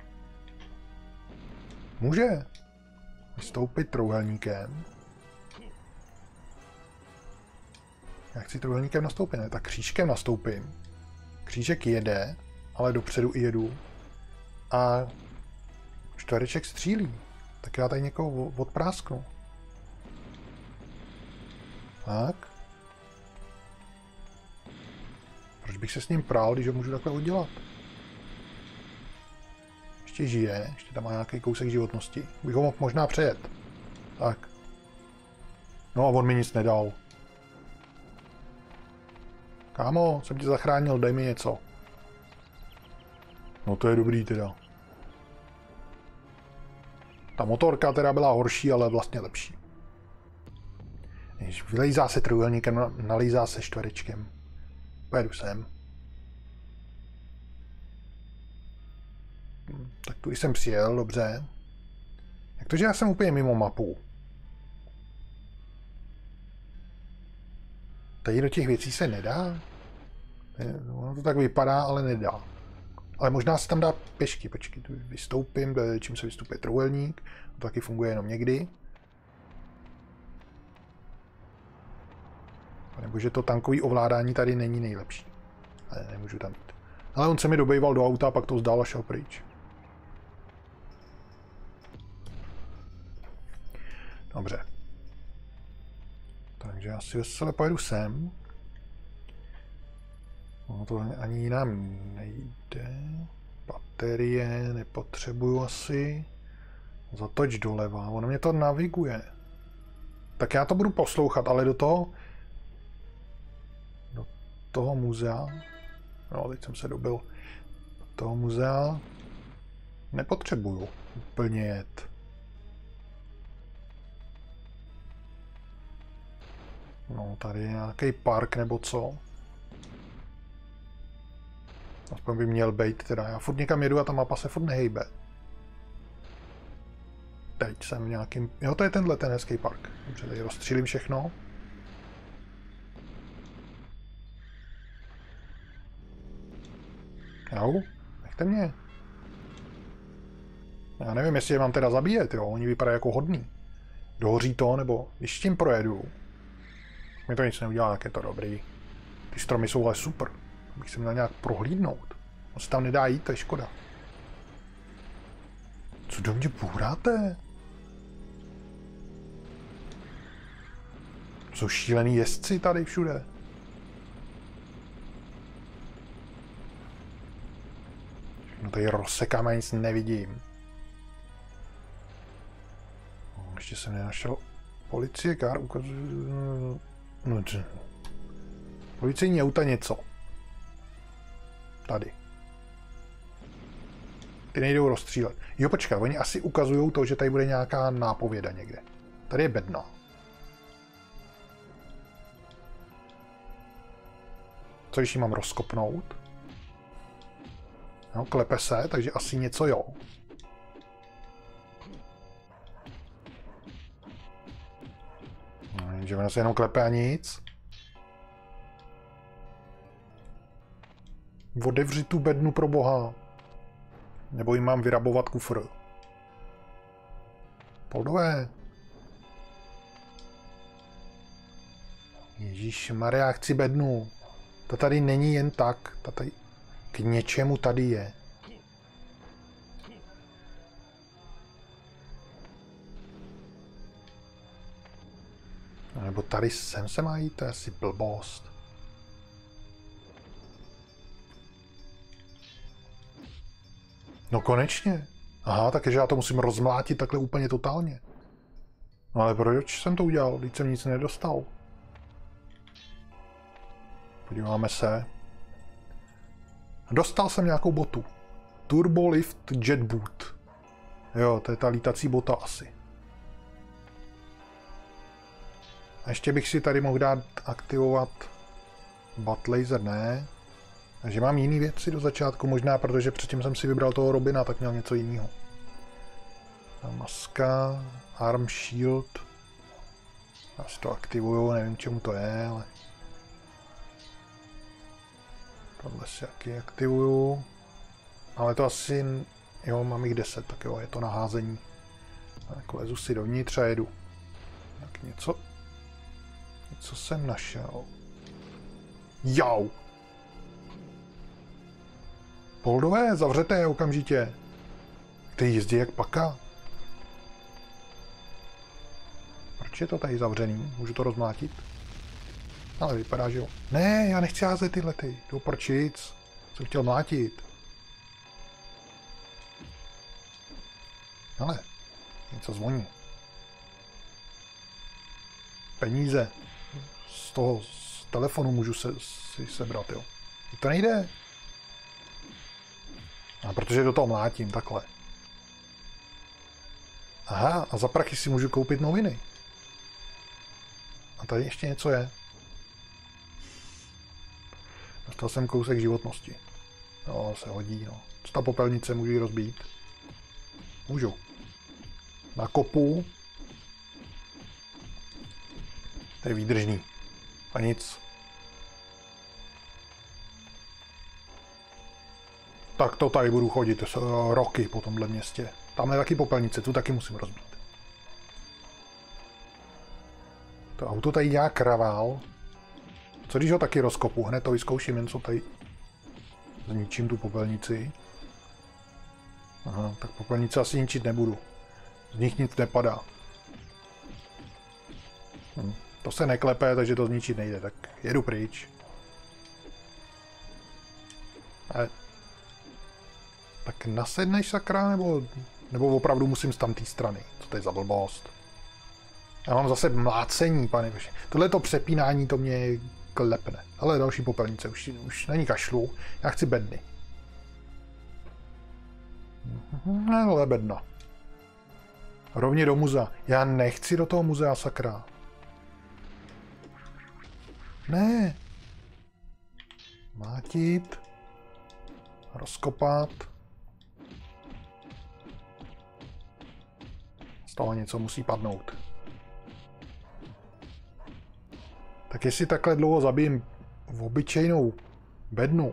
Může. Vystoupit trouhelníkem. Já chci trouhelníkem nastoupit, ne? Tak křížkem nastoupím. Křížek jede, ale dopředu i jedu. A čtvereček střílí. Tak já tady někoho odprásknu. Tak. Proč bych se s ním prál, když ho můžu takhle udělat? Ještě žije, ještě tam má nějaký kousek životnosti. Bych ho mohl možná přejet. Tak. No a on mi nic nedal. Kámo, jsem tě zachránil, dej mi něco. No to je dobrý teda. Ta motorka teda byla horší, ale vlastně lepší. Když vylejzá se trojúhelníkem, nalízá se čtverečkem. Pojedu sem. Tak tu jsem přijel, dobře. Jak to, že já jsem úplně mimo mapu? Tady do těch věcí se nedá? Ono to tak vypadá, ale nedá. Ale možná se tam dá pěšky, počkej, tu vystoupím, čím se vystupuje trojúhelník. To taky funguje jenom někdy. Nebo že to tankové ovládání tady není nejlepší. Ale nemůžu tam jít. Ale on se mi dobejval do auta a pak to vzdál a šel pryč. Dobře. Takže já si veselé pojedu sem. No to ani jinam nejde. Baterie nepotřebuju asi. Zatoč doleva. Ono mě to naviguje. Tak já to budu poslouchat, ale do toho... Do toho muzea... No, teď jsem se dobil. Do toho muzea... Nepotřebuju úplně jet. No, tady je nějaký park nebo co. Aspoň by měl být teda. Já furt někam jedu a ta mapa se furt nehejbe. Teď jsem v nějakým... Jo, to je tenhle, ten hezký park. Dobře, tady rozstřílím všechno. Jo, nechte mě. Já nevím, jestli je mám teda zabíjet, jo. Oni vypadají jako hodný. Dohoří to, nebo když tím projedu, mi to nic neudělá, jak je to dobrý. Ty stromy jsou ale super. Bych se měl nějak prohlídnout. On se tam nedá jít, to je škoda. Co do mě bůráte? Jsou šílený jezdci tady všude. No tady rozsekám a nic nevidím. Ještě jsem nenašel policie, kár ukazuje... No, policejní auta něco. Tady. Ty nejdou rozstřílet. Jo, počkat, oni asi ukazují to, že tady bude nějaká nápověda někde. Tady je bedna. Co když ji mám rozkopnout? No, klepe se, takže asi něco jo. No, že ona se jenom klepe a nic. Otevři tu bednu pro boha. Nebo jim mám vyrabovat kufr. Poldové. Ježíšmarja, chci bednu. Ta tady není jen tak. Ta tady k něčemu tady je. Nebo tady sem se má jít, to je asi blbost. No konečně. Aha, takže já to musím rozmlátit takhle úplně totálně. No ale proč jsem to udělal? Vždyť jsem nic nedostal. Podíváme se. Dostal jsem nějakou botu. Turbo Lift Jet Boot. Jo, to je ta lítací bota asi. A ještě bych si tady mohl dát aktivovat Bat Laser, ne. Takže mám jiný věci do začátku, možná protože předtím jsem si vybral toho Robina, tak měl něco jiného. Maska, Arm Shield. Já si to aktivuju, nevím čemu to je, ale... Tohle si taky aktivuju. Ale to asi... Jo, mám jich deset, tak jo, je to naházení. Tak lezu si dovnitř a jedu. Tak něco... Něco jsem našel. Jau! Poldové, zavřete je okamžitě. Ty jezdí jak paka. Proč je to tady zavřený? Můžu to rozmlátit? Ale vypadá, že jo. Ne, já nechci házet tyhle ty. Jdu prčic. Jsem chtěl mlátit. Ale, něco zvoní. Peníze. Z toho, z telefonu můžu se, si sebrat, jo. I to nejde. A protože do toho mlátím, takhle. Aha, a za prachy si můžu koupit noviny. A tady ještě něco je. Dostal jsem kousek životnosti. Jo, se hodí, no. Co ta popelnice můžu ji rozbít? Můžu. Nakopu. To je výdržný. A nic. Tak to tady budu chodit roky po tomhle městě. Tam je taky popelnice, tu taky musím rozbít. To auto tady dělá kravál. Co když ho taky rozkopu? Hned to vyzkouším, jen co tady zničím tu popelnici. Aha, tak popelnice asi ničit nebudu. Z nich nic nepadá. Hm, to se neklepe, takže to zničit nejde, tak jedu pryč. Ale... Tak nasedneš sakra, nebo, nebo opravdu musím z tamté strany? Co to je za blbost? Já mám zase mlácení, pane bože. Tohleto přepínání to mě klepne. Ale další popelnice, už, už není kašlu. Já chci bedny. Ale bedna. Rovně do muzea. Já nechci do toho muzea, sakra. Ne. Mlátit. Rozkopat. Z toho něco musí padnout. Tak jestli takhle dlouho zabijím v obyčejnou bednu.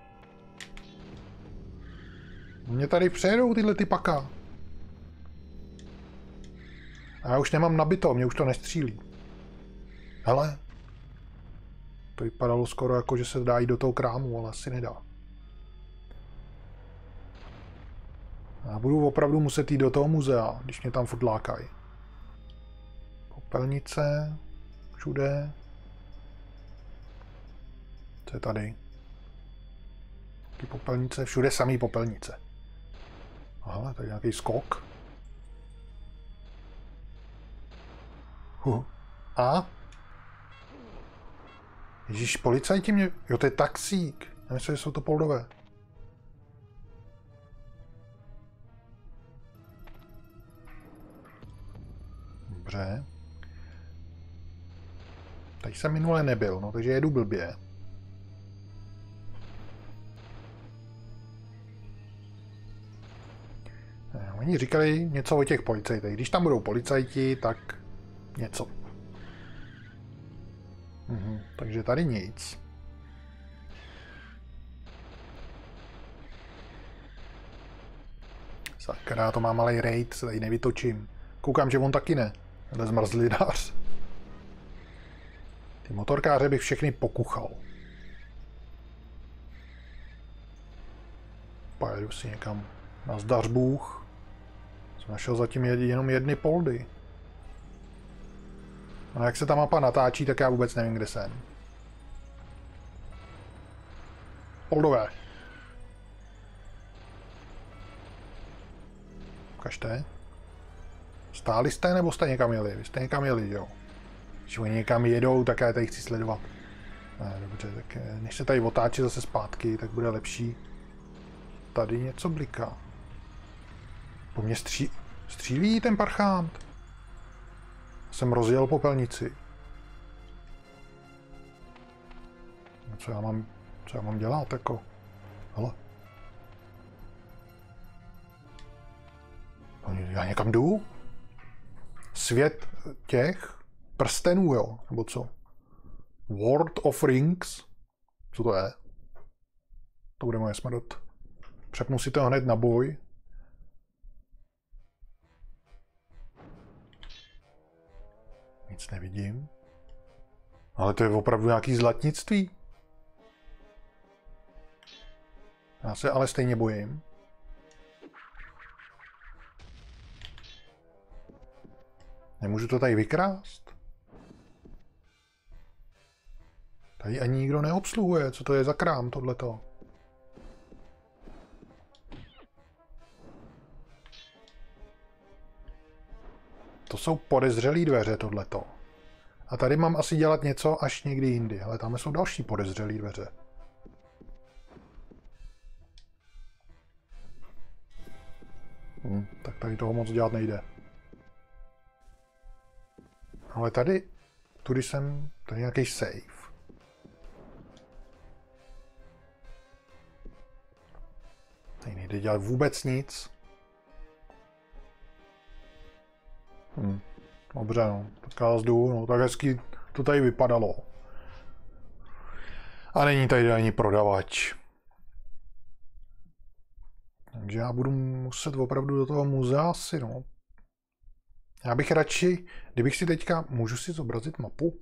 Mě tady přejedou tyhle ty paka. A já už nemám nabito, mě už to nestřílí. Hele. To vypadalo skoro jako, že se dá jít do toho krámu, ale asi nedá. Já budu opravdu muset jít do toho muzea, když mě tam furt lákají. Popelnice. všude. Co je tady? Ty popelnice, všude samý popelnice. Aha, tady nějaký skok. Huh. A? Ježíš, policajti mě... Jo, to je taxík. Já myslím, že jsou to poldové. Dobře. Tady jsem minule nebyl, no, takže jedu blbě. Ne, oni říkali něco o těch policajtech. Když tam budou policajti, tak něco. Mhm, takže tady nic. Sakra, to má malej raid, se tady nevytočím. Koukám, že on taky ne. Tenhle zmrzlinář. Ty motorkáře bych všechny pokuchal. Pojedu si někam. Nazdař Bůh. Jsem našel zatím jenom jedny poldy. A jak se ta mapa natáčí, tak já vůbec nevím, kde jsem. Poldové. Ukažte. Stáli jste, nebo jste někam jeli? Vy jste někam jeli, jo? Když oni někam jedou, tak já tady chci sledovat. Ne, dobře, tak než se tady otáčí zase zpátky, tak bude lepší. Tady něco bliká. Po mně stří... střílí ten parchant. Jsem rozjel popelnici. No, co já mám, co já mám dělat, jako? Hele. Já někam jdu? Svět těch prstenů, jo? Nebo co? World of Rings? Co to je? To bude moje smrt. Přepnu si to hned na boj. Nic nevidím. Ale to je opravdu nějaký zlatnictví. Já se ale stejně bojím. Nemůžu to tady vykrást? Tady ani nikdo neobsluhuje. Co to je za krám, tohleto? To jsou podezřelý dveře, tohleto. A tady mám asi dělat něco až někdy jindy. Ale tam jsou další podezřelý dveře. Hm, tak tady toho moc dělat nejde. Ale tady, tudy jsem, tady je nějaký save. Tady nejde dělat vůbec nic. Hm, dobře, no, tak já zdu, no, tak hezky to tady vypadalo. A není tady ani prodavač. Takže já budu muset opravdu do toho muzea asi, no. Já bych radši, kdybych si teďka, můžu si zobrazit mapu?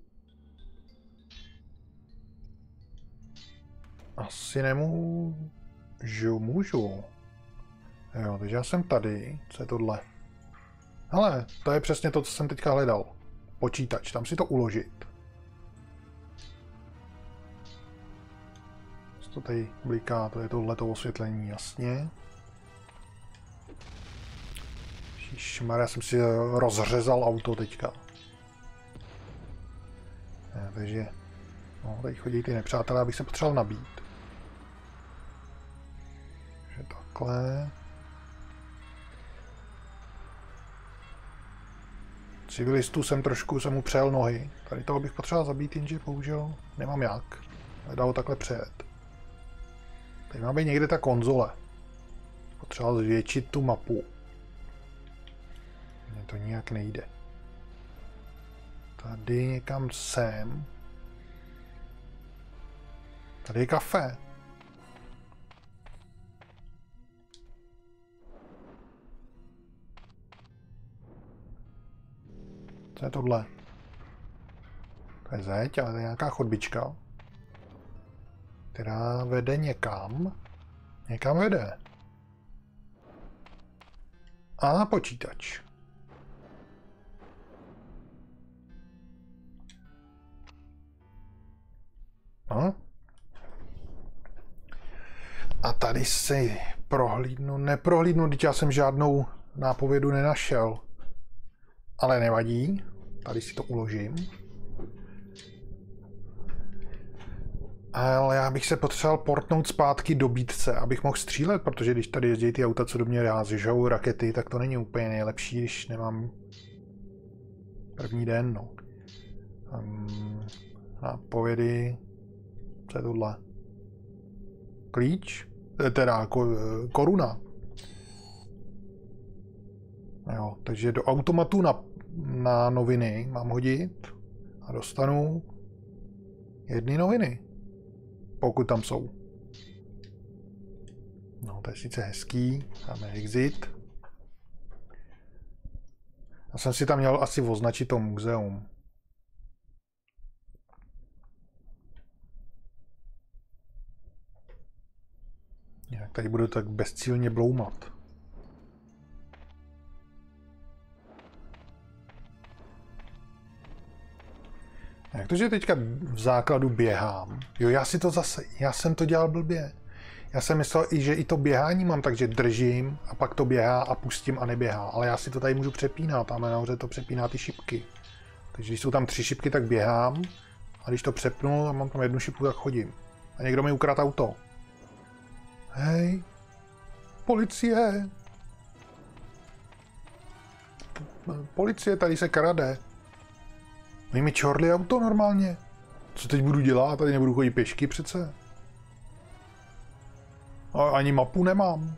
Asi nemůžu, můžu. Jo, takže já jsem tady, co je tohle? Hele, to je přesně to, co jsem teďka hledal. Počítač, tam si to uložit. Co to tady bliká, to je tohleto osvětlení, jasně. Ježišmarja, já jsem si rozřezal auto teďka. Ne, takže, no, tady chodí ty nepřátelé, abych se potřeboval nabít. Takže takhle. Civilistů jsem trošku, jsem mu přejel nohy. Tady toho bych potřeboval zabít, jenže bohužel nemám jak. Dá ho takhle přejet. Tady má být někde ta konzole. Potřeboval zvětšit tu mapu. Mně to nijak nejde. Tady někam sem. Tady je kafe. Co je tohle? To je zeď, ale to je nějaká chodbička, která vede někam. Někam vede. A počítač. No. A tady si prohlídnu, neprohlídnu, teď já jsem žádnou nápovědu nenašel. Ale nevadí, tady si to uložím. Ale já bych se potřeboval portnout zpátky do Bítce, abych mohl střílet, protože když tady jezdí ty auta, co do mě hážou rakety, tak to není úplně nejlepší, když nemám první den, no. Um, nápovědy, co je tohle? Klíč? Teda koruna. Jo, takže do automatu na, na noviny mám hodit a dostanu jedny noviny. Pokud tam jsou. No, to je sice hezký. Dáme exit. Já jsem si tam měl asi označit to muzeum. Jinak tady budu tak bezcílně bloumat. Jak to, že teďka v základu běhám? Jo, já si to zase, já jsem to dělal blbě. Já jsem myslel, i, že i to běhání mám, takže držím a pak to běhá a pustím a neběhá. Ale já si to tady můžu přepínat, tamhle nahoře to přepíná ty šipky. Takže když jsou tam tři šipky, tak běhám a když to přepnu a mám tam jednu šipku, tak chodím. A někdo mi ukradl auto. Hej, policie. Policie, tady se krade. Oni mi čorli auto normálně. Co teď budu dělat? Tady nebudu chodit pěšky přece. A ani mapu nemám.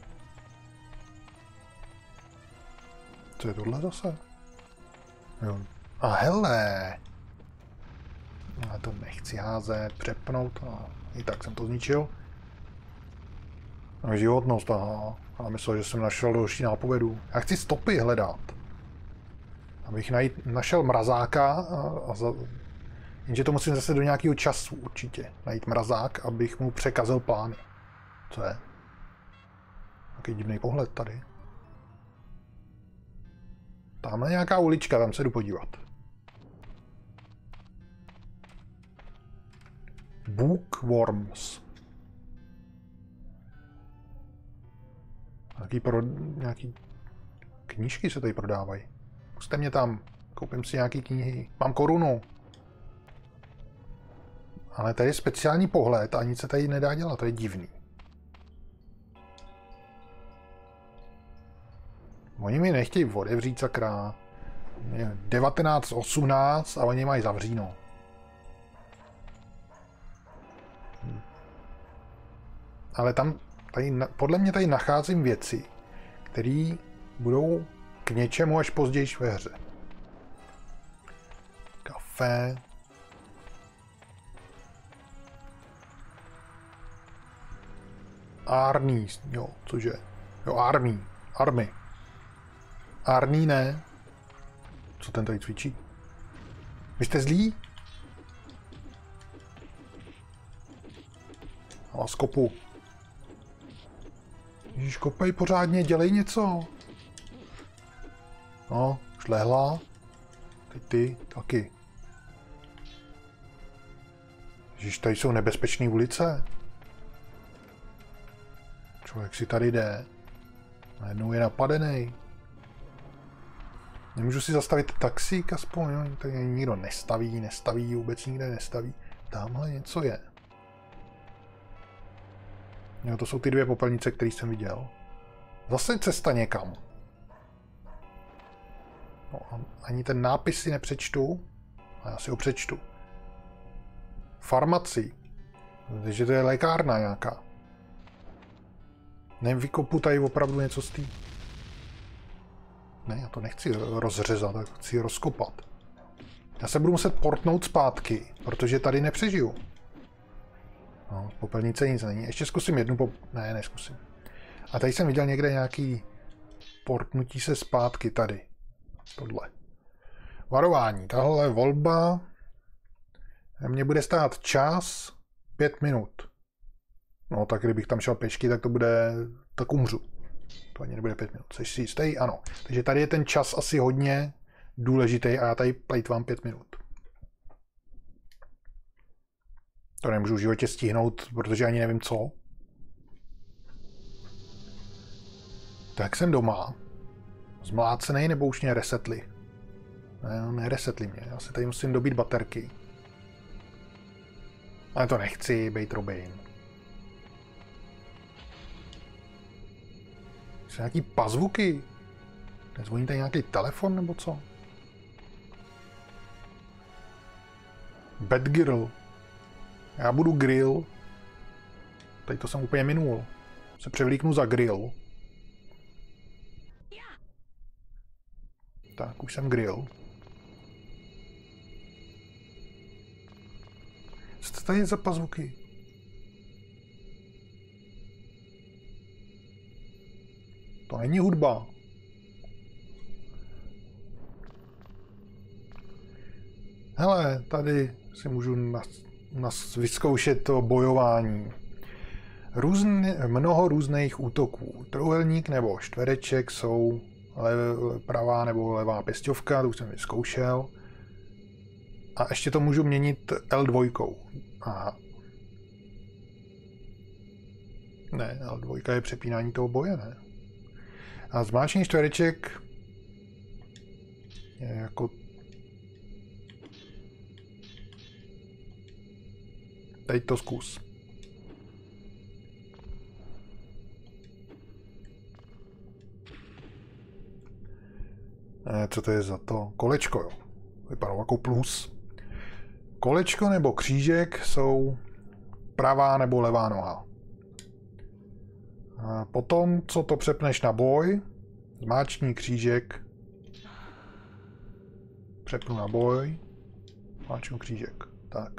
Co je tohle zase? Jo. A hele. Já to nechci házet, přepnout. A i tak jsem to zničil. A životnost, aha. A myslel, že jsem našel další nápovědu. Já chci stopy hledat. Abych najít, našel mrazáka a, a za, jenže to musím zase do nějakého času určitě. Najít mrazák, abych mu překazil plány. Co je? Jaký divný pohled tady. Tamhle nějaká ulička, tam se jdu podívat. Bookworms. Nějaký, pro, nějaký knížky se tady prodávají. Puste mě tam, koupím si nějaký knihy. Mám korunu. Ale tady je speciální pohled a nic se tady nedá dělat, to je divný. Oni mi nechtějí otevřít, sakra. Je devatenáct osmnáct a oni mají zavříno. Hm. Ale tam, tady, podle mě tady nacházím věci, které budou k něčemu až později ve hře. Kafe. Arný, jo, cože? Jo, armí, army. Arný ne. Co ten tady cvičí? Vy jste zlí? A vás kopu. Ježíš, kopej pořádně, dělej něco. No, šlehla. Teď ty taky. Ježíš, tady jsou nebezpečné ulice. Člověk si tady jde. Najednou je napadený. Nemůžu si zastavit taxík aspoň, jo? Tady nikdo nestaví, nestaví, vůbec nikde nestaví. Tamhle něco je. Jo, to jsou ty dvě popelnice, které jsem viděl. Zase cesta někam. No, ani ten nápis si nepřečtu. A já si ho přečtu. Farmaci. Takže to je lékárna nějaká. Nevykopu tady opravdu něco z té. Ne, já to nechci rozřezat, tak chci rozkopat. Já se budu muset portnout zpátky, protože tady nepřežiju. No, popelnice nic není. Ještě zkusím jednu pop... Ne, neskusím. A tady jsem viděl někde nějaký portnutí se zpátky tady. Tohle. Varování. Tahle volba mě bude stát čas pět minut. No, tak kdybych tam šel pěšky, tak to bude... tak umřu. To ani nebude pět minut. Jsi si jistý? Ano. Takže tady je ten čas asi hodně důležitý a já tady plejtvám pět minut. To nemůžu v životě stihnout, protože ani nevím co. Tak jsem doma. Zmlácenej nebo už mě resetli? Ne, no, neresetli mě. Já si tady musím dobít baterky. Ale to nechci, bejt Robin. Jsou nějaký pazvuky? Nezvoní tady nějaký telefon nebo co? Batgirl. Já budu grill. Tady to jsem úplně minul. Se převlíknu za grill. Tak, už jsem grill. Co to tady je za pazvuky? To není hudba. Hele, tady si můžu nas, nas vyzkoušet to bojování. Různe, mnoho různých útoků. Trojúhelník nebo čtvereček jsou lev, pravá nebo levá pěsťovka, to už jsem vyzkoušel. A ještě to můžu měnit el dva. Aha. Ne, el dva je přepínání toho boje, ne? A zmáčkání čtvereček je jako... Teď to zkus. E, co to je za to? Kolečko, jo. Vypadalo jako plus. Kolečko nebo křížek jsou pravá nebo levá noha. A potom, co to přepneš na boj, zmáčkni křížek, přepnu na boj, zmáčknu křížek. Tak.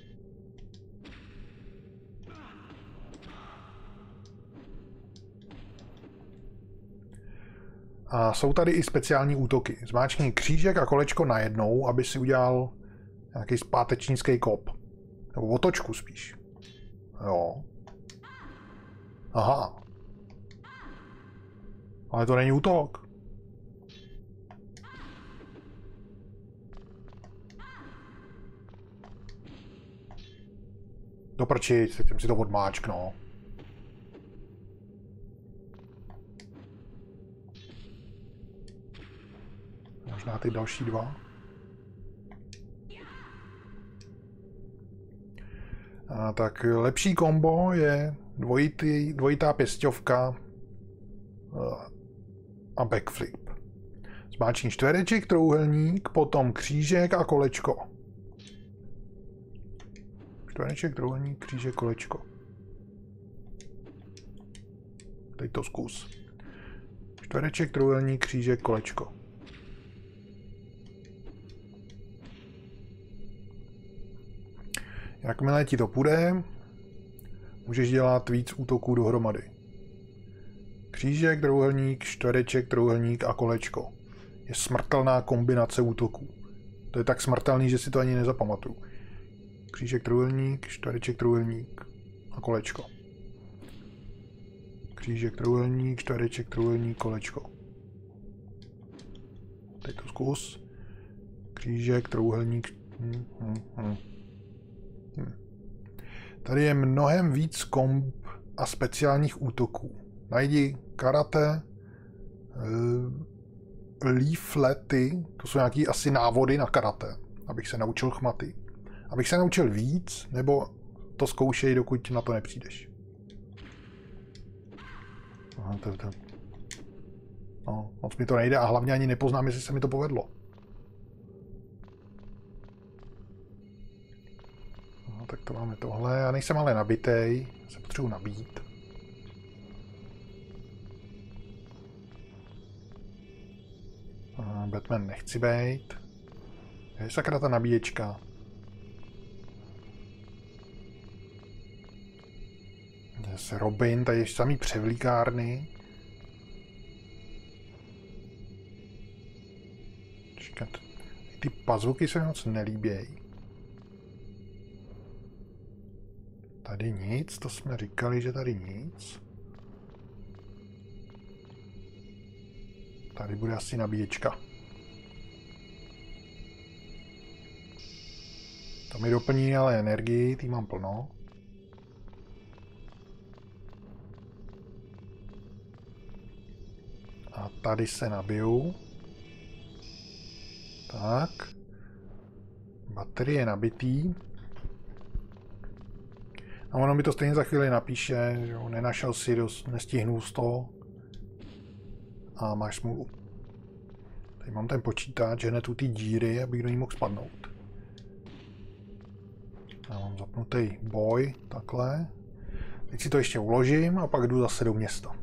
A jsou tady i speciální útoky. Zmáčkni křížek a kolečko najednou, aby si udělal nějaký zpátečnický kop. Nebo otočku spíš. Jo. Aha. Ale to není útok. Do prči, teď jsem si to odmáčknul. Možná ty další dva. A tak lepší kombo je dvojitý, dvojitá pěsťovka a backflip. Zmáčkni čtvereček, trojúhelník, potom křížek a kolečko. Čtvereček, trojúhelník, křížek, kolečko. Teď to zkus. Čtvereček, trojúhelník, křížek, kolečko. Jakmile ti to půjde, můžeš dělat víc útoků dohromady. Křížek, trojúhelník, čtvereček, trojúhelník a kolečko. Je smrtelná kombinace útoků. To je tak smrtelný, že si to ani nezapamatuju. Křížek, trojúhelník, čtvereček, trojúhelník a kolečko. Křížek, trojúhelník, čtvereček, trojúhelník, kolečko. Teď to zkus. Křížek, trojúhelník. Hm, hm, hm. Hm. Tady je mnohem víc komb a speciálních útoků. Najdi karate, leaflety, to jsou nějaký asi návody na karate, abych se naučil chmaty. Abych se naučil víc, nebo to zkoušej, dokud na to nepřijdeš. Aha, to, to. No, moc mi to nejde a hlavně ani nepoznám, jestli se mi to povedlo. No, tak to máme tohle. Já nejsem ale nabitej, se potřebuji nabít. Aha, Batman nechci bejt. Je sakra ta nabíječka. Zase Robin, tady je samý převlíkárny. Čekat. Ty pazvuky se mi moc nelíbějí. Tady nic, to jsme říkali, že tady nic. Tady bude asi nabíječka. To mi doplní ale energii, tý mám plno. A tady se nabiju. Tak. Baterie je nabitý. A ono mi to stejně za chvíli napíše, že jo, nenašel si dost, nestihnul to. A máš smůlu. Tady mám ten počítač, hned tu ty díry, abych do ní mohl spadnout. Já mám zapnutý boj, takhle. Teď si to ještě uložím a pak jdu zase do města.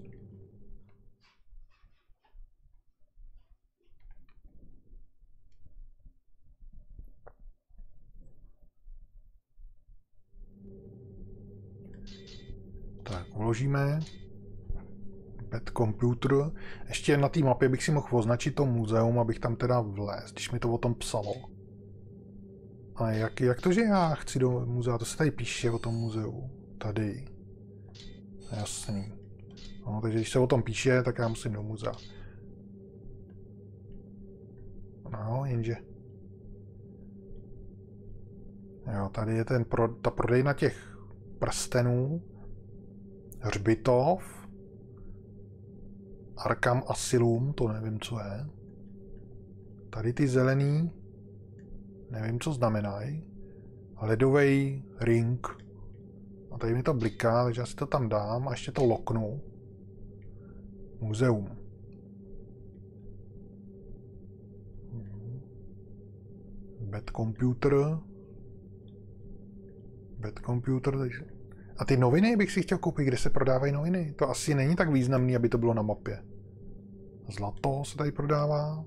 Tak, uložíme. Bad computer. Ještě na té mapě bych si mohl označit to muzeum, abych tam teda vlez, když mi to o tom psalo. A jak, jak to, že já chci do muzea? To se tady píše o tom muzeu. Tady. Jasný. No, takže když se o tom píše, tak já musím do muzea. No, jenže. Jo, tady je ten pro, ta prodejna těch prstenů. Hřbitov. Arkham Asylum, to nevím, co je. Tady ty zelený, nevím, co znamenají. Ledový ring. A tady mi to bliká, takže já si to tam dám a ještě to loknu. Muzeum. Bad computer. Bad computer, takže... A ty noviny bych si chtěl koupit, kde se prodávají noviny. To asi není tak významný, aby to bylo na mapě. Zlato se tady prodává.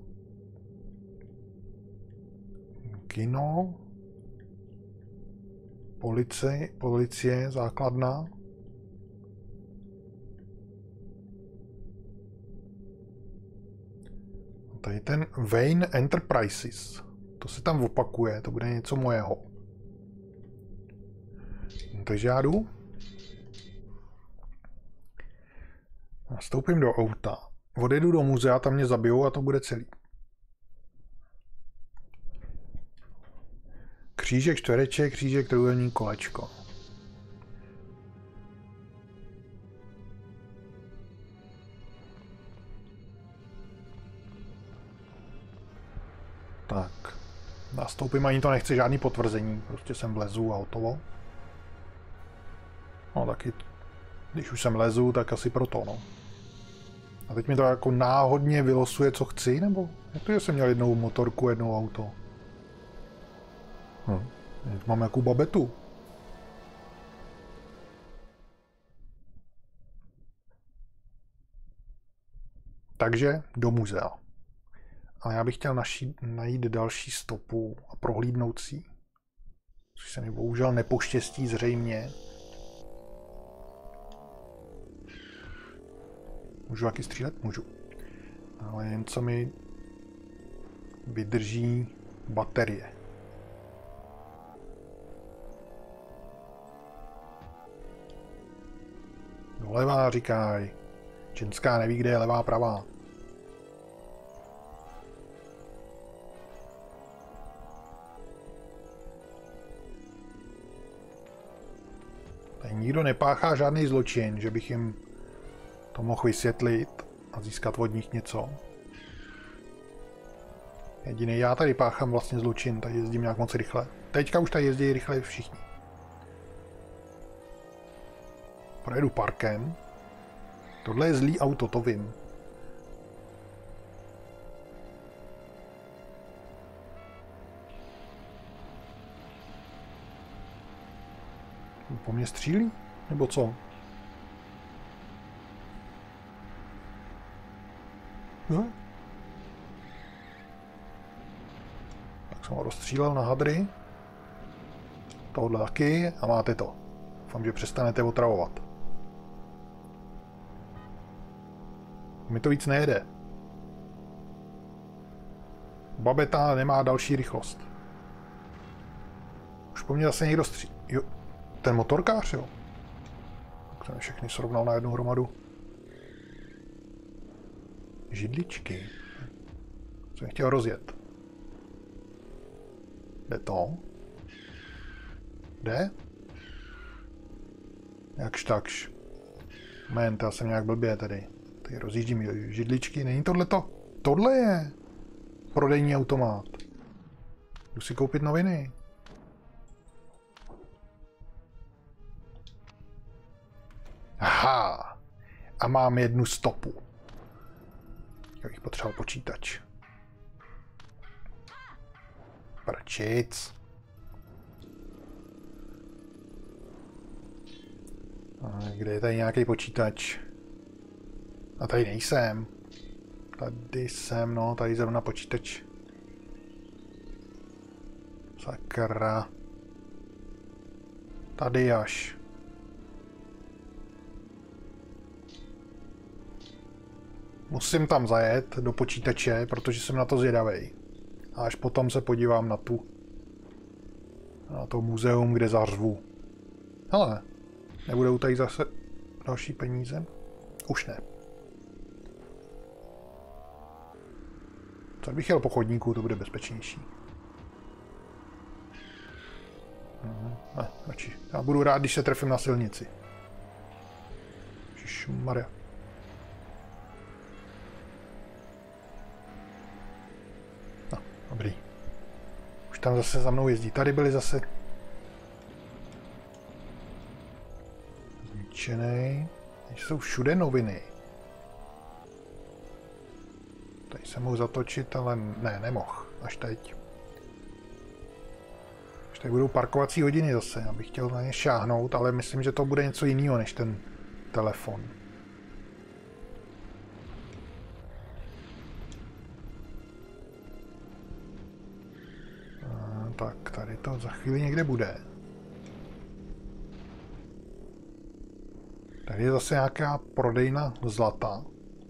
Kino. Policie, policie, základna. A tady ten Wayne Enterprises. To se tam opakuje, to bude něco mojeho. Takže já jdu. Nastoupím do auta. Odjedu do muzea, tam mě zabijou a to bude celý. Křížek, čtvereček, křížek, trojúhelník, kolečko. Tak. Nastoupím, ani to nechci žádný potvrzení. Prostě sem vlezu a hotovo. No taky, když už sem lezu, tak asi proto, no. A teď mi to jako náhodně vylosuje, co chci, nebo? Jak to, že jsem měl jednou motorku, jednou auto? Hm. Mám jakou babetu. Takže do muzea. Ale já bych chtěl naši, najít další stopu a prohlídnout si. Což se mi bohužel nepoštěstí zřejmě. Můžu taky střílet? Můžu. Ale jen co mi vydrží baterie. Doleva, říkaj. Ženská neví, kde je levá, pravá. Tady nikdo nepáchá žádný zločin, že bych jim to mohl vysvětlit a získat od nich něco. Jediný já tady páchám vlastně zločin, tady jezdím nějak moc rychle. Teďka už tady jezdí rychle všichni. Projedu parkem. Tohle je zlý auto, to vím. Po mně střílí? Nebo co? No. Tak jsem ho rozstřílel na hadry. Tohle taky a máte to. Doufám, že přestanete otravovat. Mi to víc nejede. Babeta nemá další rychlost. Už po mně zase někdo střílí. Jo, ten motorkář, jo. Tak jsem všechny srovnal na jednu hromadu. Židličky. Jsem chtěl rozjet. Jde to? Jde? Jakž takž. Man, to já jsem nějak blbě tady. Tady rozjíždím židličky. Není tohleto? Tohle je prodejní automat. Jdu si koupit noviny. Aha. A mám jednu stopu. Já bych potřeboval počítač. Prčic. A kde je tady nějaký počítač? A tady nejsem. Tady jsem, no, tady zrovna počítač. Sakra. Tady až. Musím tam zajet do počítače, protože jsem na to zvědavej. A až potom se podívám na tu... na to muzeum, kde zařvu. Hele, nebudou tady zase další peníze? Už ne. Co bych jel po chodníku, to bude bezpečnější. Mhm, ne, radši. Já budu rád, když se trefím na silnici. Ježišmarja. No, dobrý. Už tam zase za mnou jezdí. Tady byly zase... zničený. Teď jsou všude noviny. Tady se mohu zatočit, ale ne, nemohl. Až teď. Až tady budou parkovací hodiny zase. Já bych chtěl na ně šáhnout, ale myslím, že to bude něco jiného než ten telefon. A, tak, tady to za chvíli někde bude. Tady je zase nějaká prodejna zlata.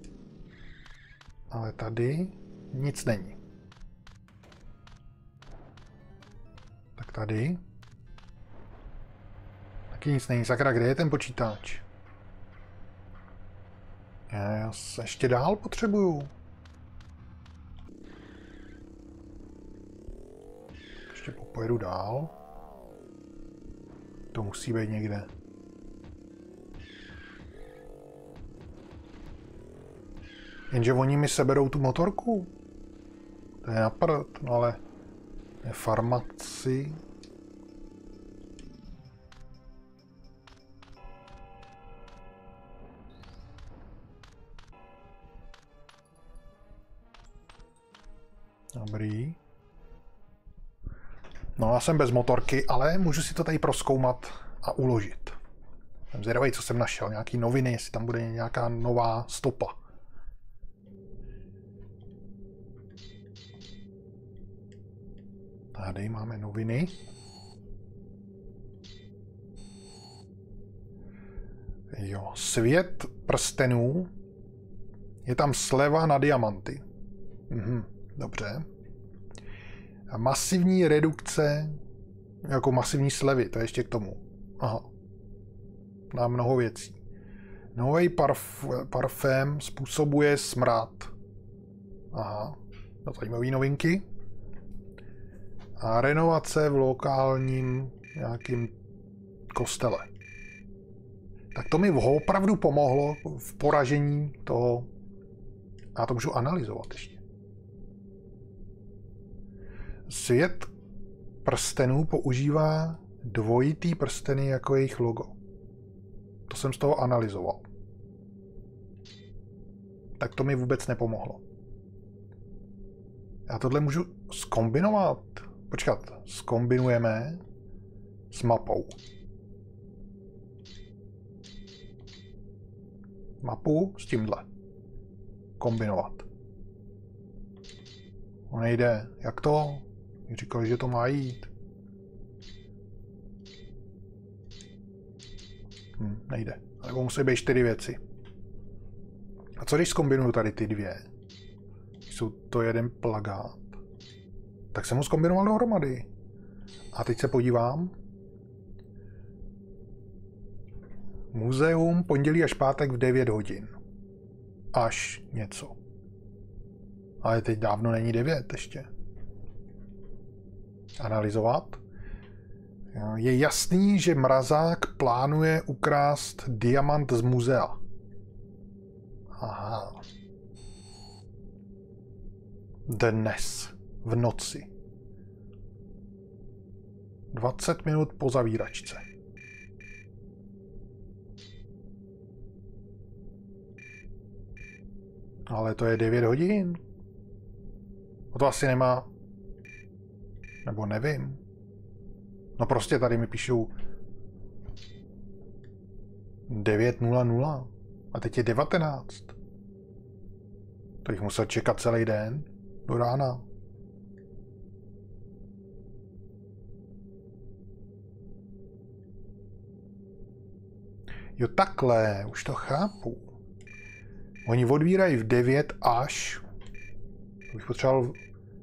Ale tady nic není. Tak tady. Taky nic není. Sakra, kde je ten počítač? Já se ještě dál potřebuju. Ještě pojedu dál. To musí být někde. Jenže oni mi seberou tu motorku. To je naprd, no ale... je farmaci. Dobrý. No já jsem bez motorky, ale můžu si to tady prozkoumat a uložit. Jsem zvědavý, co jsem našel. Nějaký noviny, jestli tam bude nějaká nová stopa. Tady máme noviny. Jo, svět prstenů. Je tam sleva na diamanty. Mhm, dobře. A masivní redukce, jako masivní slevy, to je ještě k tomu. Aha. Na mnoho věcí. Nový parf, parfém způsobuje smrad. Aha, no zajímavé novinky. A renovace v lokálním nějakým kostele. Tak to mi opravdu pomohlo v poražení toho. Já to můžu analyzovat ještě. Svět prstenů používá dvojitý prsteny jako jejich logo. To jsem z toho analyzoval. Tak to mi vůbec nepomohlo. Já tohle můžu zkombinovat. Počkat, zkombinujeme s mapou. Mapu s tímhle. Kombinovat. On nejde. Jak to? Říkali, že to má jít. Hm, nejde. Ale musí být čtyři věci. A co když zkombinuju tady ty dvě? Jsou to jeden plagát. Tak jsem ho zkombinoval dohromady. A teď se podívám. Muzeum pondělí až pátek v devět hodin. Až něco. Ale teď dávno není devět ještě. Analyzovat. Je jasný, že Mrazák plánuje ukrást diamant z muzea. Aha. Dnes. V noci. dvacet minut po zavíračce. Ale to je devět hodin. A to asi nemá... Nebo nevím. No prostě tady mi píšou devět nula nula a teď je devatenáct. To bych musel čekat celý den do rána. Jo, takhle, už to chápu. Oni odvírají v devět až... To bych potřeboval...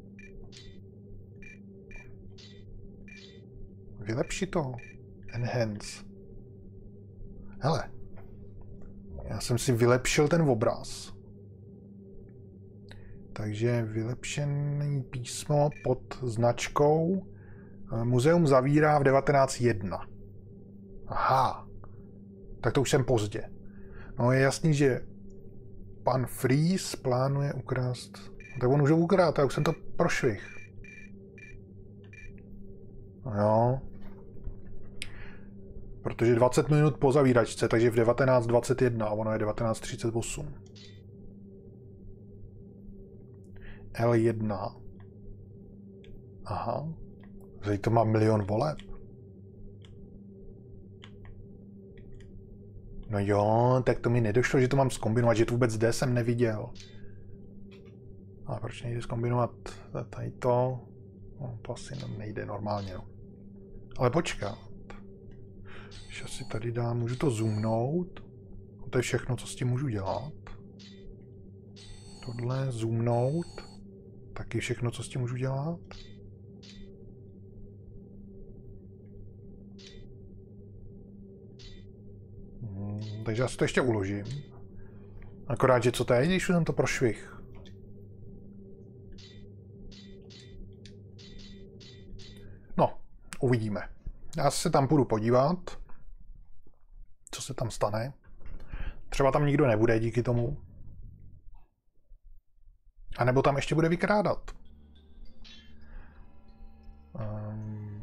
Vylepšit to. Enhance. Hele. Já jsem si vylepšil ten obraz. Takže vylepšený písmo pod značkou Muzeum zavírá v devatenáct jedna. Aha. Tak to už jsem pozdě. No je jasný, že pan Freeze plánuje ukrást... Tak on už ho ukrát, já už jsem to prošvih. No jo. Protože dvacet minut po zavíračce, takže v devatenáct dvacet jedna a ono je devatenáct třicet osm. L jedna. Aha. Teď to má milion voleb. No jo, tak to mi nedošlo, že to mám zkombinovat, že to vůbec D jsem neviděl. A proč nejde zkombinovat tady to? No, to asi nejde normálně, no. Ale počkat. Když asi tady dám, můžu to zoomnout. To je všechno, co s tím můžu dělat. Tohle zoomnout. Taky všechno, co s tím můžu dělat. Hmm, takže já si to ještě uložím. Akorát, že co to je, když jsem to prošvih. No, uvidíme. Já se tam půjdu podívat, co se tam stane. Třeba tam nikdo nebude díky tomu. A nebo tam ještě bude vykrádat. Um,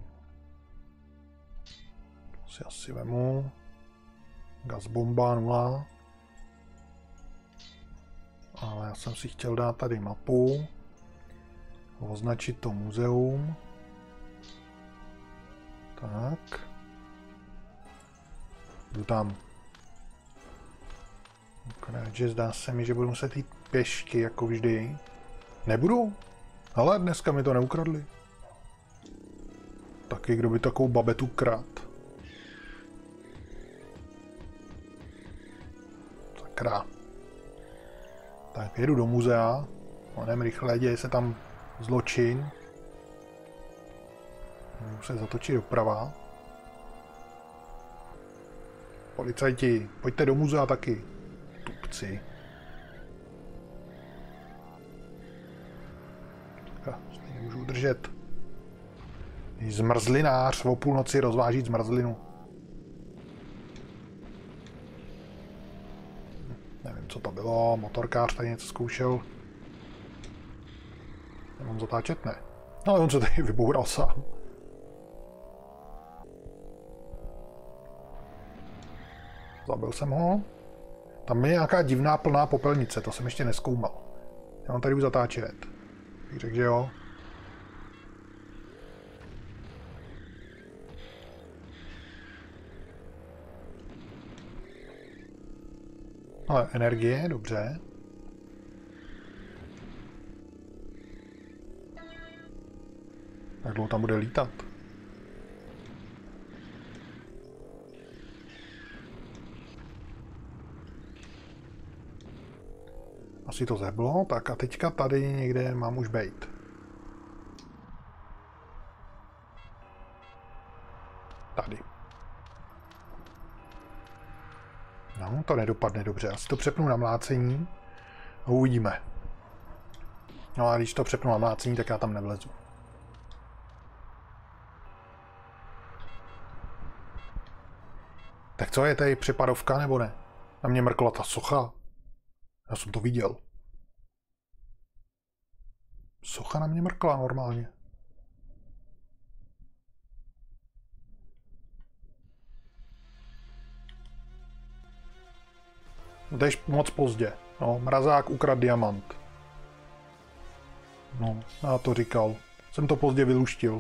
to si asi vemu. Gazbomba nula. Ale já jsem si chtěl dát tady mapu. Označit to muzeum. Tak. Jdu tam. Akorát, že zdá se mi, že budu muset jít pěšky, jako vždy. Nebudu? Ale dneska mi to neukradli. Taky kdo by takovou babetu krát. Sakra. Tak jedu do muzea. Onem rychle, děje se tam zločin. Můžu se zatočit doprava. Policajti, pojďte do muzea taky. Tupci. Já nemůžu udržet. Zmrzlinář o půlnoci rozváží zmrzlinu. Nevím, co to bylo. Motorkář tady něco zkoušel. Nemám zatáčet? Ne. Ale on se tady vyboural sám. Zabil jsem ho. Tam je nějaká divná plná popelnice, to jsem ještě nezkoumal. Já mám tady už zatáčet. Bych řekl, že jo. Ale energie, dobře. Jak dlouho tam bude lítat? Asi to zeblo, tak a teďka tady někde mám už bejt. Tady. No, to nedopadne dobře. Asi to přepnu na mlácení a uvidíme. No a když to přepnu na mlácení, tak já tam nevlezu. Tak co je tady přepadovka nebo ne? Na mě mrkla ta socha. Já jsem to viděl. Socha na mě mrkla normálně. No, jdeš moc pozdě. No, mrazák ukradl diamant. No, já to říkal. Jsem to pozdě vyluštil.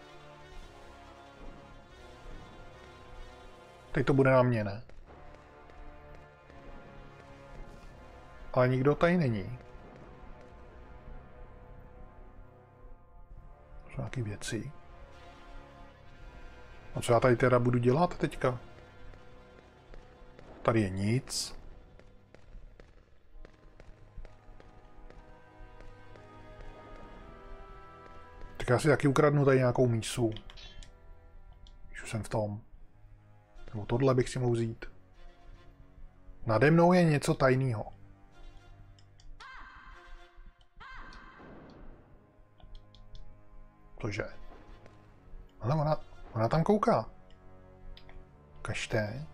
Teď to bude na mě, ne? Ale nikdo tady není. Jsou nějaký věci. A co já tady teda budu dělat teďka? Tady je nic. Tak já si taky ukradnu tady nějakou mísu. Když už jsem v tom. Nebo tohle bych si mohl vzít. Nade mnou je něco tajného. Cože? Ale ona, ona tam kouká. Kažte.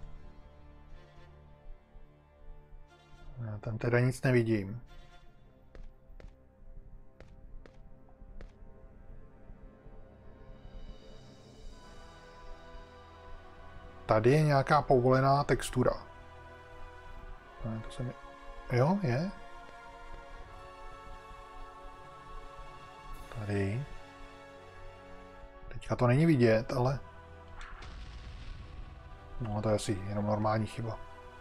Já tam teda nic nevidím. Tady je nějaká povolená textura. Ne, to se mi... Jo, je. Tady. Teďka to není vidět, ale... No, to je asi jenom normální chyba.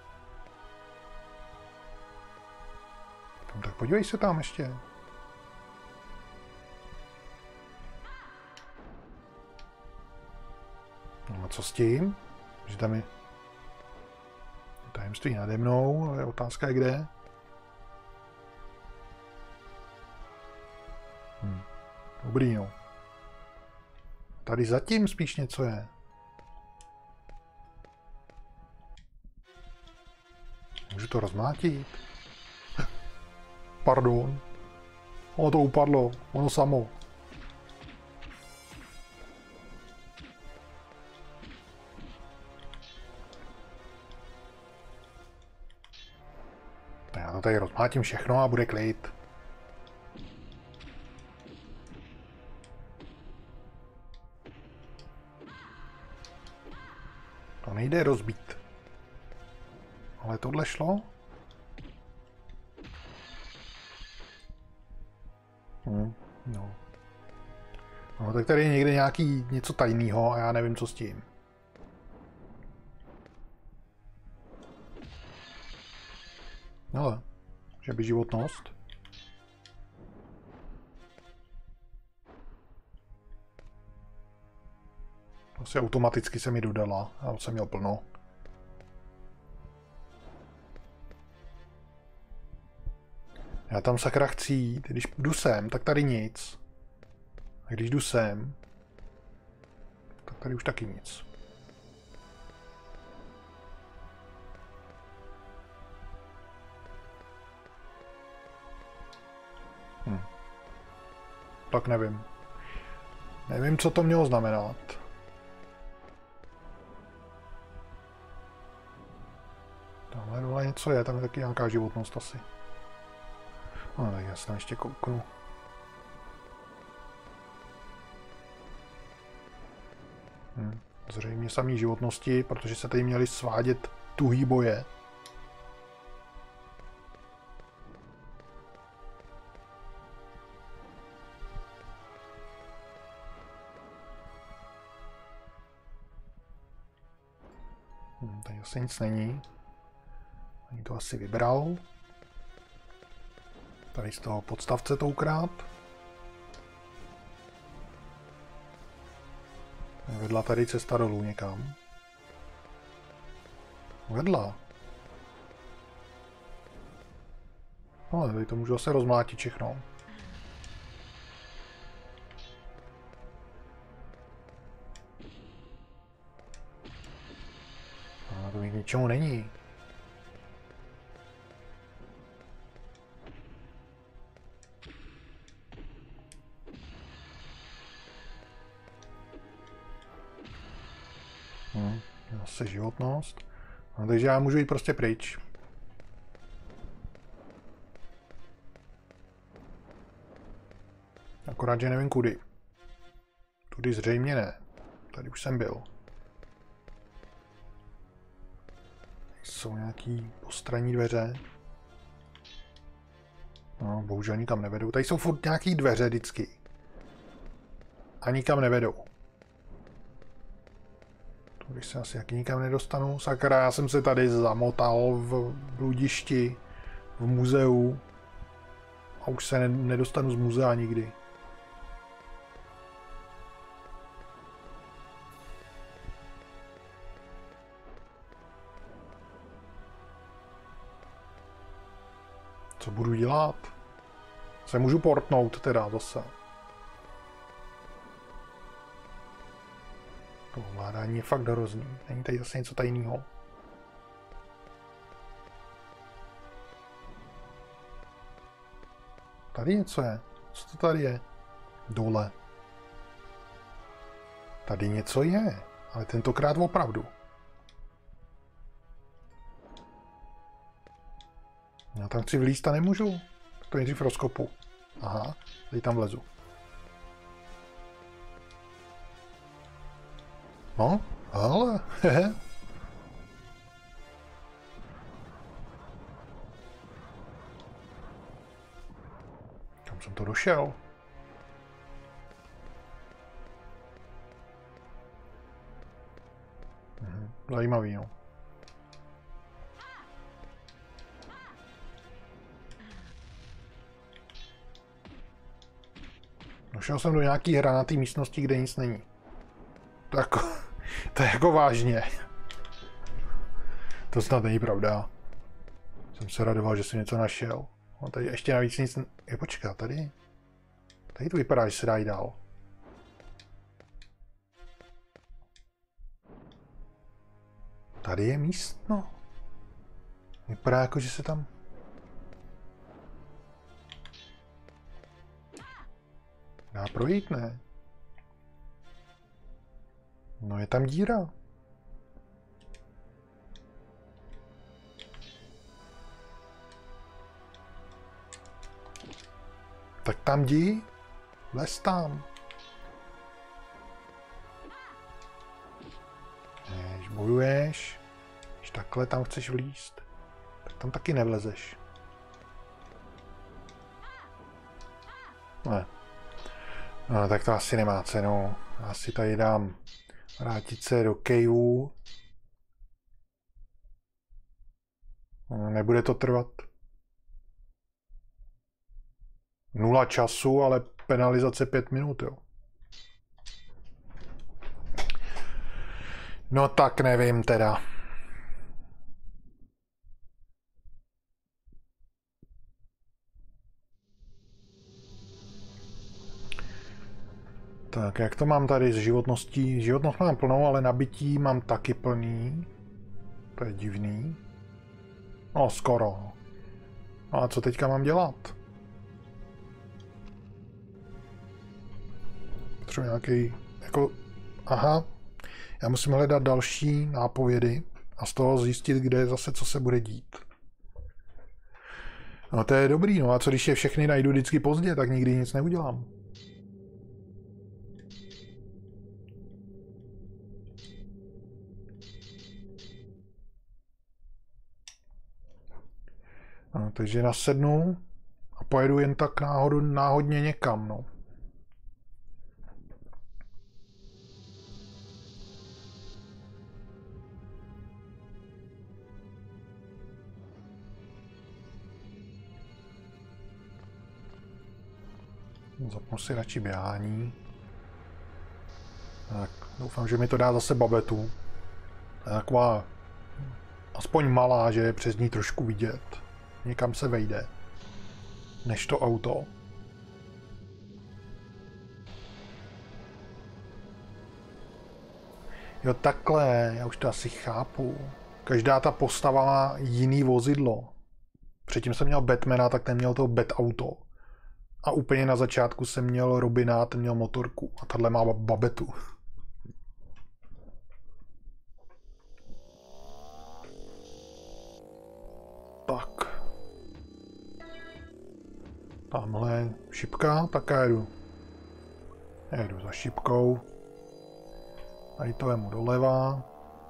Tak podívej se tam ještě. No a co s tím? Že tam je tajemství nade mnou, ale otázka je kde. Hm. Dobrý, no. Tady zatím spíš něco je. Můžu to rozmátit? Pardon. Ono to upadlo. Ono samo. Já to tady rozmátím všechno a bude klid. To nejde rozbít. Ale tohle šlo? Hm, no. No, tak tady je někde nějaký něco tajného a já nevím, co s tím. Ale, že by životnost. Asi automaticky se mi dodala, já jsem měl plno. Já tam sakra chci jít, když jdu sem, tak tady nic. A když jdu sem, tak tady už taky nic. Hm. Tak nevím. Nevím, co to mělo znamenat. Tamhle dole něco je, tam je taky nějaká životnost asi. No tak já se tam ještě kouknu. Hm. Zřejmě samý životnosti, protože se tady měli svádět tuhý boje. Hm, tady asi nic není. Ani to asi vybral. Tady z toho podstavce to ukrát. Vedla tady cesta dolů někam. Vedla. No, ale tady to můžu asi rozmlátit všechno. A to k ničemu není. Hm, zase životnost. No, takže já můžu jít prostě pryč. Akorát, že nevím kudy. Tudy zřejmě ne. Tady už jsem byl. Jsou nějaký postranní dveře. No, bohužel nikam nevedou. Tady jsou furt nějaký dveře vždycky. A nikam nevedou. Když se asi jaký nikam nedostanu. Sakra, já jsem se tady zamotal v bludišti, v muzeu. A už se nedostanu z muzea nikdy. Co budu dělat? Se můžu portnout teda zase. To ovládání je fakt hrozný. Není tady zase něco tajného. Tady něco je. Co to tady je? Dole. Tady něco je. Ale tentokrát opravdu. Já tam chci vlízt a nemůžu. To nejdřív rozkopu. Aha, tady tam vlezu. No, ale, hehe. Kam jsem to došel? Mhm, zajímavý, no. Došel jsem do nějaký hranatý místnosti, kde nic není. To jako, to je jako vážně. To snad není pravda. Jsem se radoval, že jsem něco našel. No tady ještě navíc nic... Je, počká, tady? Tady to vypadá, že se dá jít dál. Tady je místno. Vypadá jako, že se tam... Dá projít, ne? No je tam díra. Tak tam jdi. Vlez tam. Když bojuješ, když takhle tam chceš vlízt, tak tam taky nevlezeš. Ne. No, tak to asi nemá cenu. Asi tady dám vrátit se do caveu. No, nebude to trvat. Nula času, ale penalizace pět minut, jo. No tak nevím teda. Tak, jak to mám tady s životností? Životnost mám plnou, ale nabití mám taky plný. To je divný. No, skoro. No a co teďka mám dělat? Potřebuji nějaký, jako, aha. Já musím hledat další nápovědy a z toho zjistit, kde zase co se bude dít. No to je dobrý, no a co když je všechny najdu vždycky pozdě, tak nikdy nic neudělám. No, takže nasednu a pojedu jen tak náhodu, náhodně někam, no. Zapnu si radši běhání. Tak, doufám, že mi to dá zase babetu. To je taková aspoň malá, že je přes ní trošku vidět. Někam se vejde. Než to auto. Jo, takhle, já už to asi chápu. Každá ta postava má jiný vozidlo. Předtím jsem měl Batmana, tak ten měl to Bat-auto. A úplně na začátku jsem měl Robina, ten měl motorku. A tahle má babetu. tak. Tamhle šipka, tak já jedu. Já jedu za šipkou. Tady to vemu doleva.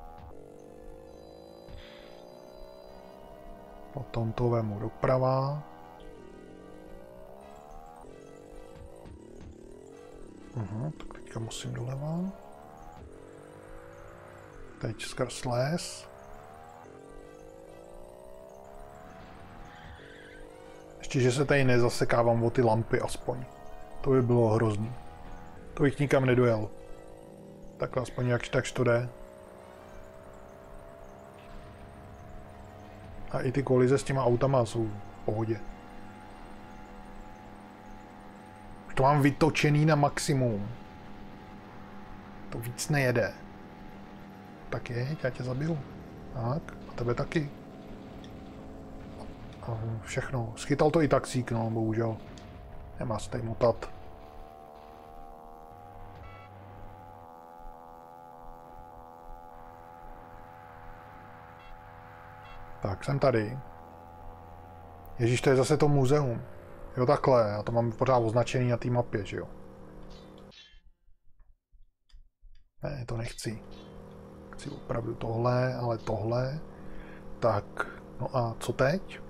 Potom to vemu doprava. Uhum, tak teďka musím doleva. Teď skrz les. Ještě, že se tady nezasekávám o ty lampy aspoň. To by bylo hrozný. To bych nikam nedojel. Takhle aspoň jakž takž to jde. A i ty kolize s těma autama jsou v pohodě. Už to mám vytočený na maximum. To víc nejede. Tak je, já tě zabiju. Tak, a tebe taky. A všechno. Schytal to i taxík, no, bohužel. Nemá se tady motat. Tak, jsem tady. Ježíš, to je zase to muzeum. Jo, takhle, já to mám pořád označený na té mapě, že jo. Ne, to nechci. Chci opravdu tohle, ale tohle. Tak, no a co teď?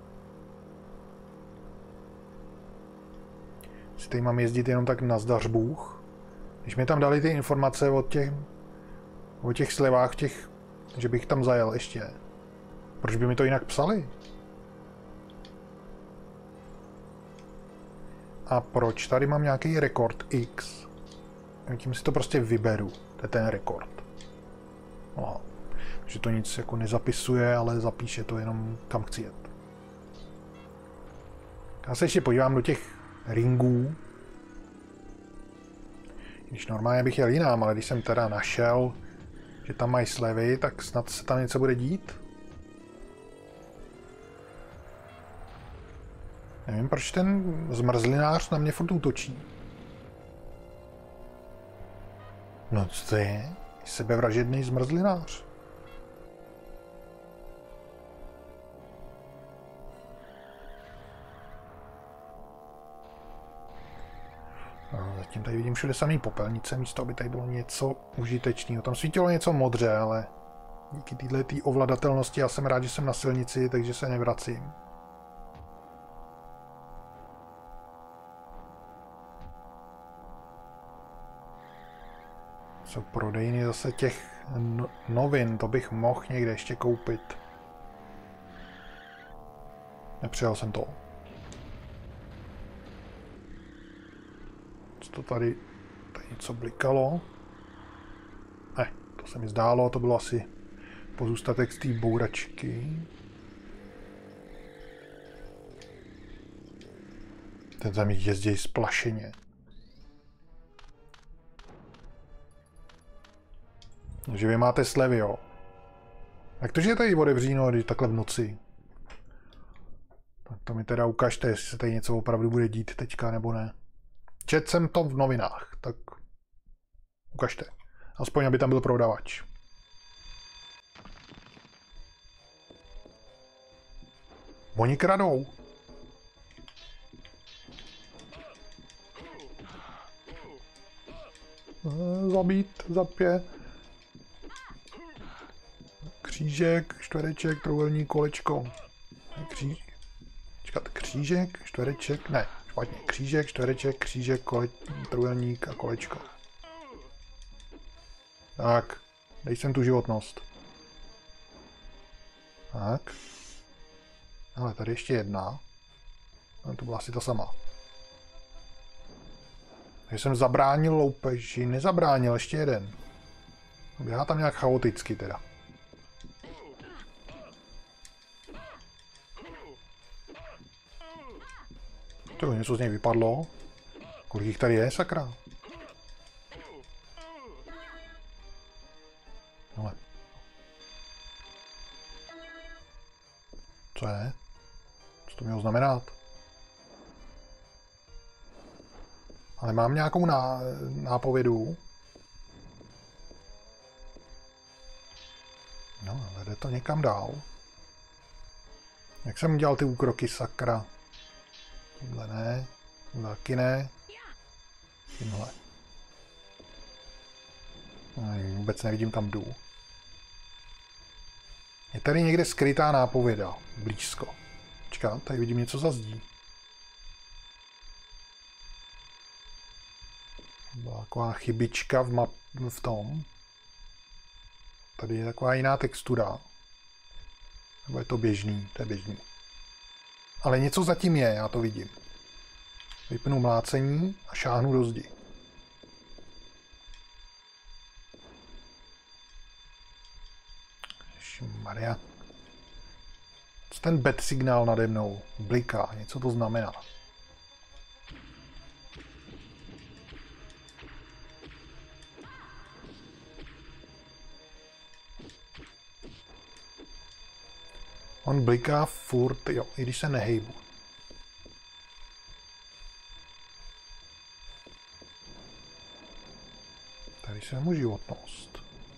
Si tady mám jezdit jenom tak na zdař Bůh. Když mi tam dali ty informace o těch, o těch slevách, těch, že bych tam zajel ještě. Proč by mi to jinak psali? A proč tady mám nějaký rekord X? Tím si to prostě vyberu. To je ten rekord. No. Takže to nic jako nezapisuje, ale zapíše to jenom kam chci jet. Já se ještě podívám do těch ringů. Když normálně bych jel jinam, ale když jsem teda našel, že tam mají slevy, tak snad se tam něco bude dít. Nevím, proč ten zmrzlinář na mě furt útočí. No co to je? Sebevražedný zmrzlinář. No, zatím tady vidím všude samý popelnice, místo aby tady bylo něco užitečného. Tam svítilo něco modře, ale díky této ovladatelnosti já jsem rád, že jsem na silnici, takže se nevracím. Jsou prodejny zase těch no novin, to bych mohl někde ještě koupit. Nepřijal jsem to. Co to tady, tady něco blikalo? Ne, to se mi zdálo, to bylo asi pozůstatek z té bouračky. Ten tam jezdí splašeně. Takže vy máte slevy, jo. Jak to, že je tady otevříno, když takhle v noci? Tak to mi teda ukažte, jestli se tady něco opravdu bude dít teďka, nebo ne. Četl jsem to v novinách, tak ukažte. Aspoň, aby tam byl prodavač. Oni kradou. Zabít, zapě. Křížek, čtvereček, trojúhelník, kolečko. Kříž... Čekat, křížek, čtvereček, ne, špatně. Křížek, čtvereček, křížek, kole... trojúhelník a kolečko. Tak, dej sem tu životnost. Tak. Ale tady ještě jedna. No, to byla asi ta sama. Takže jsem zabránil loupeži, nezabránil, ještě jeden. Běhá tam nějak chaoticky teda. To něco z něj vypadlo. Kolik jich tady je, sakra? Hele. Co je? Co to mělo znamenat? Ale mám nějakou ná, nápovědu. No, ale jde to někam dál. Jak jsem udělal ty úkroky, sakra? Tímhle ne, tímhle taky ne. Tímhle. No, vůbec nevidím, kam jdu. Je tady někde skrytá nápověda, blízko. Počkám, tady vidím něco za zdí. Byla taková chybička v, map, v tom. Tady je taková jiná textura. Nebo je to běžný? To je běžný. Ale něco zatím je, já to vidím. Vypnu mlácení a šáhnu do zdi. Ježišmarja. Co ten bad signál nade mnou? Bliká, něco to znamená. On bliká furt, jo, i když se nehejbu. Tady se mu životnost.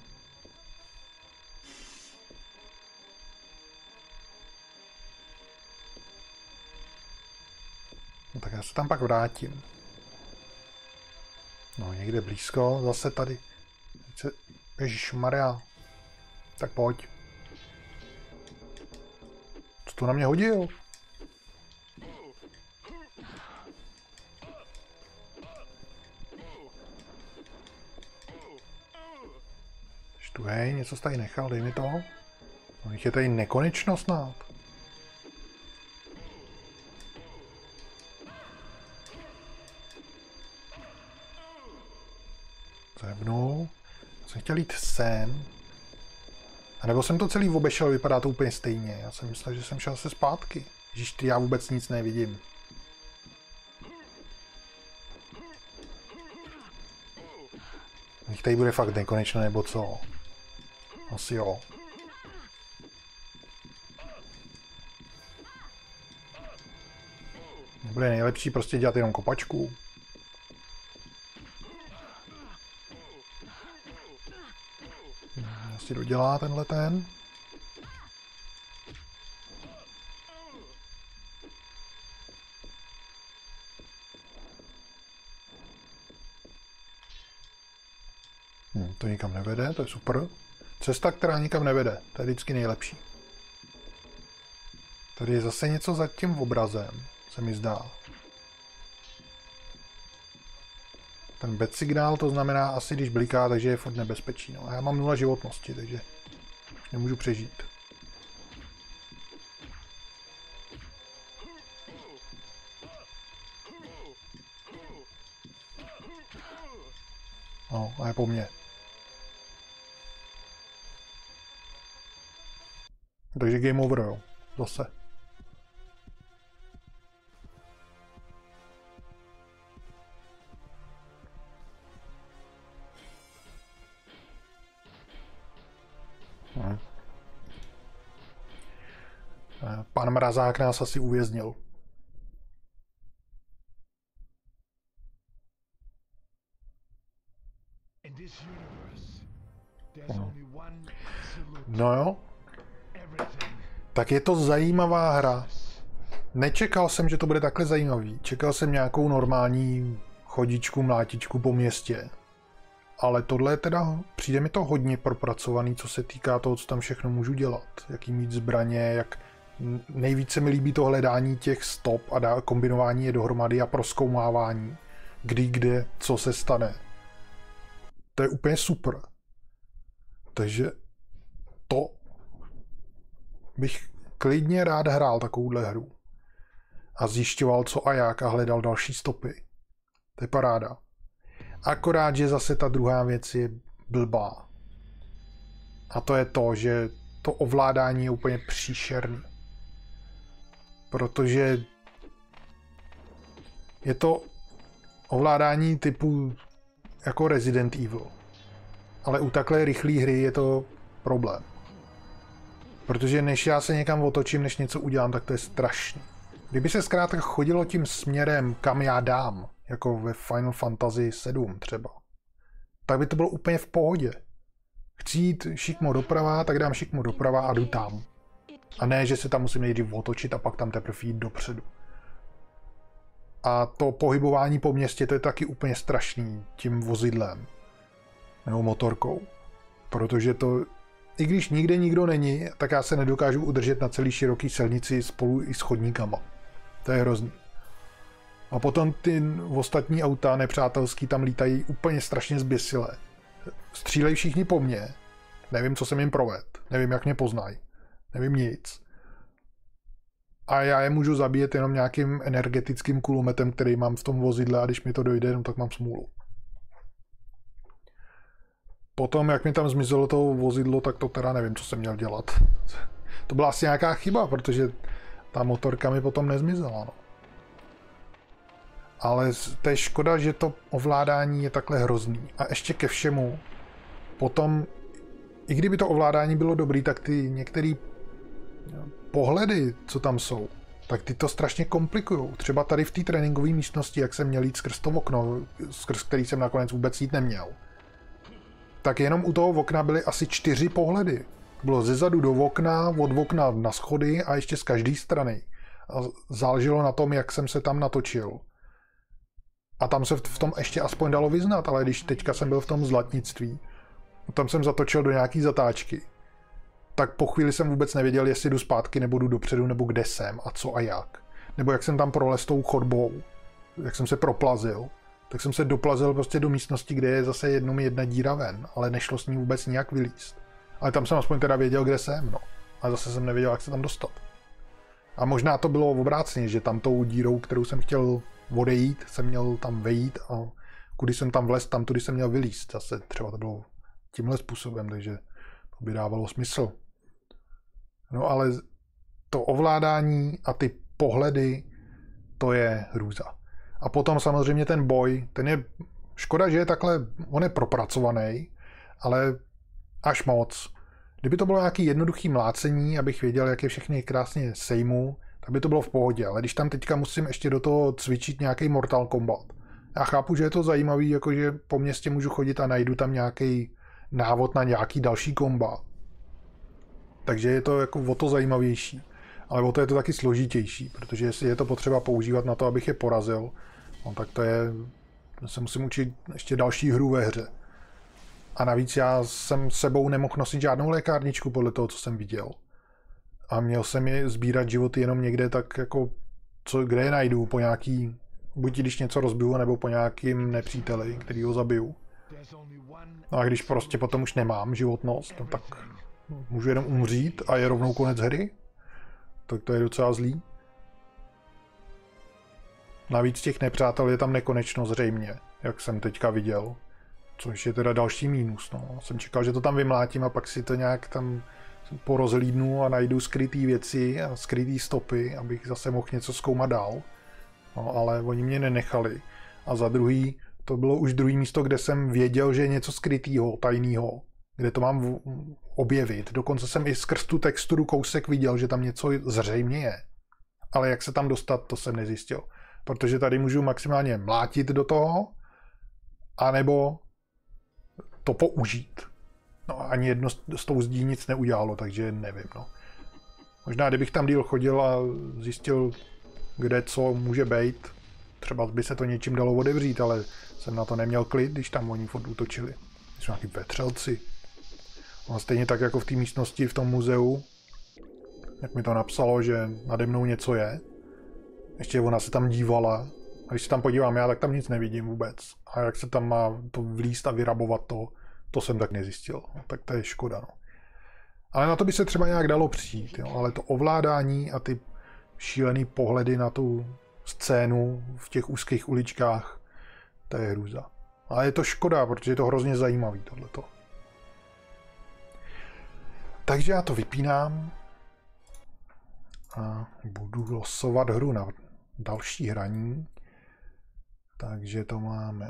No tak já se tam pak vrátím. No někde blízko, zase tady. Ježišmarja. Tak pojď. Co to na mě hodil? Štuhej, něco jsi tady nechal, dej mi to. No, je tady nekonečno snad. Zebnul. Jsem chtěl jít sem. A nebo jsem to celý obešel, vypadá to úplně stejně. Já jsem myslel, že jsem šel se zpátky. Ježiš, já vůbec nic nevidím. Nech tady bude fakt nekonečno, nebo co? Asi jo. Bude nejlepší prostě dělat jenom kopačku. Asi dodělá tenhle ten. Hm, to nikam nevede, to je super. Cesta, která nikam nevede, to je vždycky nejlepší. Tady je zase něco za tím obrazem, se mi zdá. Ten bad signál, to znamená asi, když bliká, takže je furt nebezpečí. No. A já mám nula životnosti, takže nemůžu přežít. No, a je po mně. Takže game over, jo. Zase. Hmm. Pan Mrazák nás asi uvěznil. Hmm. No jo. Tak je to zajímavá hra. Nečekal jsem, že to bude takhle zajímavý. Čekal jsem nějakou normální chodičku, mlátičku po městě. Ale tohle je teda, přijde mi to hodně propracovaný, co se týká toho, co tam všechno můžu dělat. Jaký mít zbraně, jak nejvíce mi líbí to hledání těch stop a dá, kombinování je dohromady a prozkoumávání, kdy, kde, co se stane. To je úplně super. Takže to bych klidně rád hrál takovouhle hru. A zjišťoval, co a jak a hledal další stopy. To je paráda. Akorát, že zase ta druhá věc je blbá. A to je to, že to ovládání je úplně příšerný. Protože je to ovládání typu jako Resident Evil. Ale u takhle rychlé hry je to problém. Protože než já se někam otočím, než něco udělám, tak to je strašný. Kdyby se zkrátka chodilo tím směrem, kam já dám, jako ve Final Fantasy sedm třeba, tak by to bylo úplně v pohodě. Chci jít šikmo doprava, tak dám šikmo doprava a jdu tam. A ne, že se tam musím nejdřív otočit a pak tam teprve jít dopředu. A to pohybování po městě, to je taky úplně strašný tím vozidlem. Nebo motorkou. Protože to, i když nikde nikdo není, tak já se nedokážu udržet na celý široký silnici spolu i s chodníkama. To je hrozný. A potom ty ostatní auta nepřátelský tam lítají úplně strašně zběsilé. Střílejí všichni po mně. Nevím, co jsem jim provedl. Nevím, jak mě poznají. Nevím nic. A já je můžu zabíjet jenom nějakým energetickým kulometem, který mám v tom vozidle a když mi to dojde, no, tak mám smůlu. Potom, jak mi tam zmizelo to vozidlo, tak to teda nevím, co jsem měl dělat. To byla asi nějaká chyba, protože ta motorka mi potom nezmizela. No. Ale to je škoda, že to ovládání je takhle hrozný. A ještě ke všemu, potom, i kdyby to ovládání bylo dobrý, tak ty některé pohledy, co tam jsou, tak ty to strašně komplikujou. Třeba tady v té tréninkové místnosti, jak jsem měl jít skrz to okno, skrz který jsem nakonec vůbec jít neměl, tak jenom u toho okna byly asi čtyři pohledy. Bylo zezadu do okna, od okna na schody a ještě z každé strany. A záleželo na tom, jak jsem se tam natočil. A tam se v tom ještě aspoň dalo vyznat, ale když teďka jsem byl v tom zlatnictví, tam jsem zatočil do nějaký zatáčky, tak po chvíli jsem vůbec nevěděl, jestli jdu zpátky, nebo jdu dopředu, nebo kde jsem a co a jak. Nebo jak jsem tam prolez tou chodbou, jak jsem se proplazil, tak jsem se doplazil prostě do místnosti, kde je zase jednou jedna díra ven, ale nešlo s ní vůbec nijak vylízt. Ale tam jsem aspoň teda věděl, kde jsem, no. A zase jsem nevěděl, jak se tam dostat. A možná to bylo obráceně, že tam tou dírou, kterou jsem chtěl odejít, jsem měl tam vejít a kudy jsem tam vlez, tam tudy jsem měl vylízt. Zase třeba to bylo tímhle způsobem, takže to by dávalo smysl. No ale to ovládání a ty pohledy, to je hrůza. A potom samozřejmě ten boj, ten je, škoda, že je takhle, on je propracovaný, ale až moc. Kdyby to bylo nějaký jednoduchý mlácení, abych věděl, jak je všechny krásně sejmu, tak by to bylo v pohodě. Ale když tam teďka musím ještě do toho cvičit nějaký Mortal Kombat. Já chápu, že je to zajímavý, jakože po městě můžu chodit a najdu tam nějaký návod na nějaký další kombat. Takže je to jako o to zajímavější. Ale o to je to taky složitější, protože jestli je to potřeba používat na to, abych je porazil, no, tak to je, se musím učit ještě další hru ve hře. A navíc já jsem sebou nemohl nosit žádnou lékárničku podle toho, co jsem viděl. A měl jsem je sbírat životy jenom někde tak jako, co, kde je najdu, po nějaký, buď když něco rozbiju, nebo po nějakým nepříteli, který ho zabiju. No a když prostě potom už nemám životnost, no tak můžu jenom umřít a je rovnou konec hry. Tak to je docela zlý. Navíc těch nepřátel je tam nekonečno zřejmě, jak jsem teďka viděl. Což je teda další mínus. No. Jsem čekal, že to tam vymlátím a pak si to nějak tam porozhlídnu a najdu skrytý věci a skrytý stopy, abych zase mohl něco zkoumat dál. No, ale oni mě nenechali. A za druhý, to bylo už druhý místo, kde jsem věděl, že je něco skrytýho, tajného, kde to mám objevit. Dokonce jsem i skrz tu texturu kousek viděl, že tam něco zřejmě je. Ale jak se tam dostat, to jsem nezjistil. Protože tady můžu maximálně mlátit do toho, anebo to použít. No ani jedno s tou zdí nic neudělalo, takže nevím. No. Možná kdybych tam díl chodil a zjistil, kde co může být, třeba by se to něčím dalo otevřít, ale jsem na to neměl klid, když tam oni furt útočili. Jsou nějaký vetřelci. No, stejně tak jako v té místnosti v tom muzeu, jak mi to napsalo, že nade mnou něco je. Ještě ona se tam dívala. A když se tam podívám já, tak tam nic nevidím vůbec. A jak se tam má to vlízt a vyrabovat to, to jsem tak nezjistil. No, tak to je škoda. No. Ale na to by se třeba nějak dalo přijít. Jo. Ale to ovládání a ty šílený pohledy na tu scénu v těch úzkých uličkách, to je hrůza. Ale je to škoda, protože je to hrozně zajímavý tohleto. Takže já to vypínám a budu losovat hru na další hraní. Takže to máme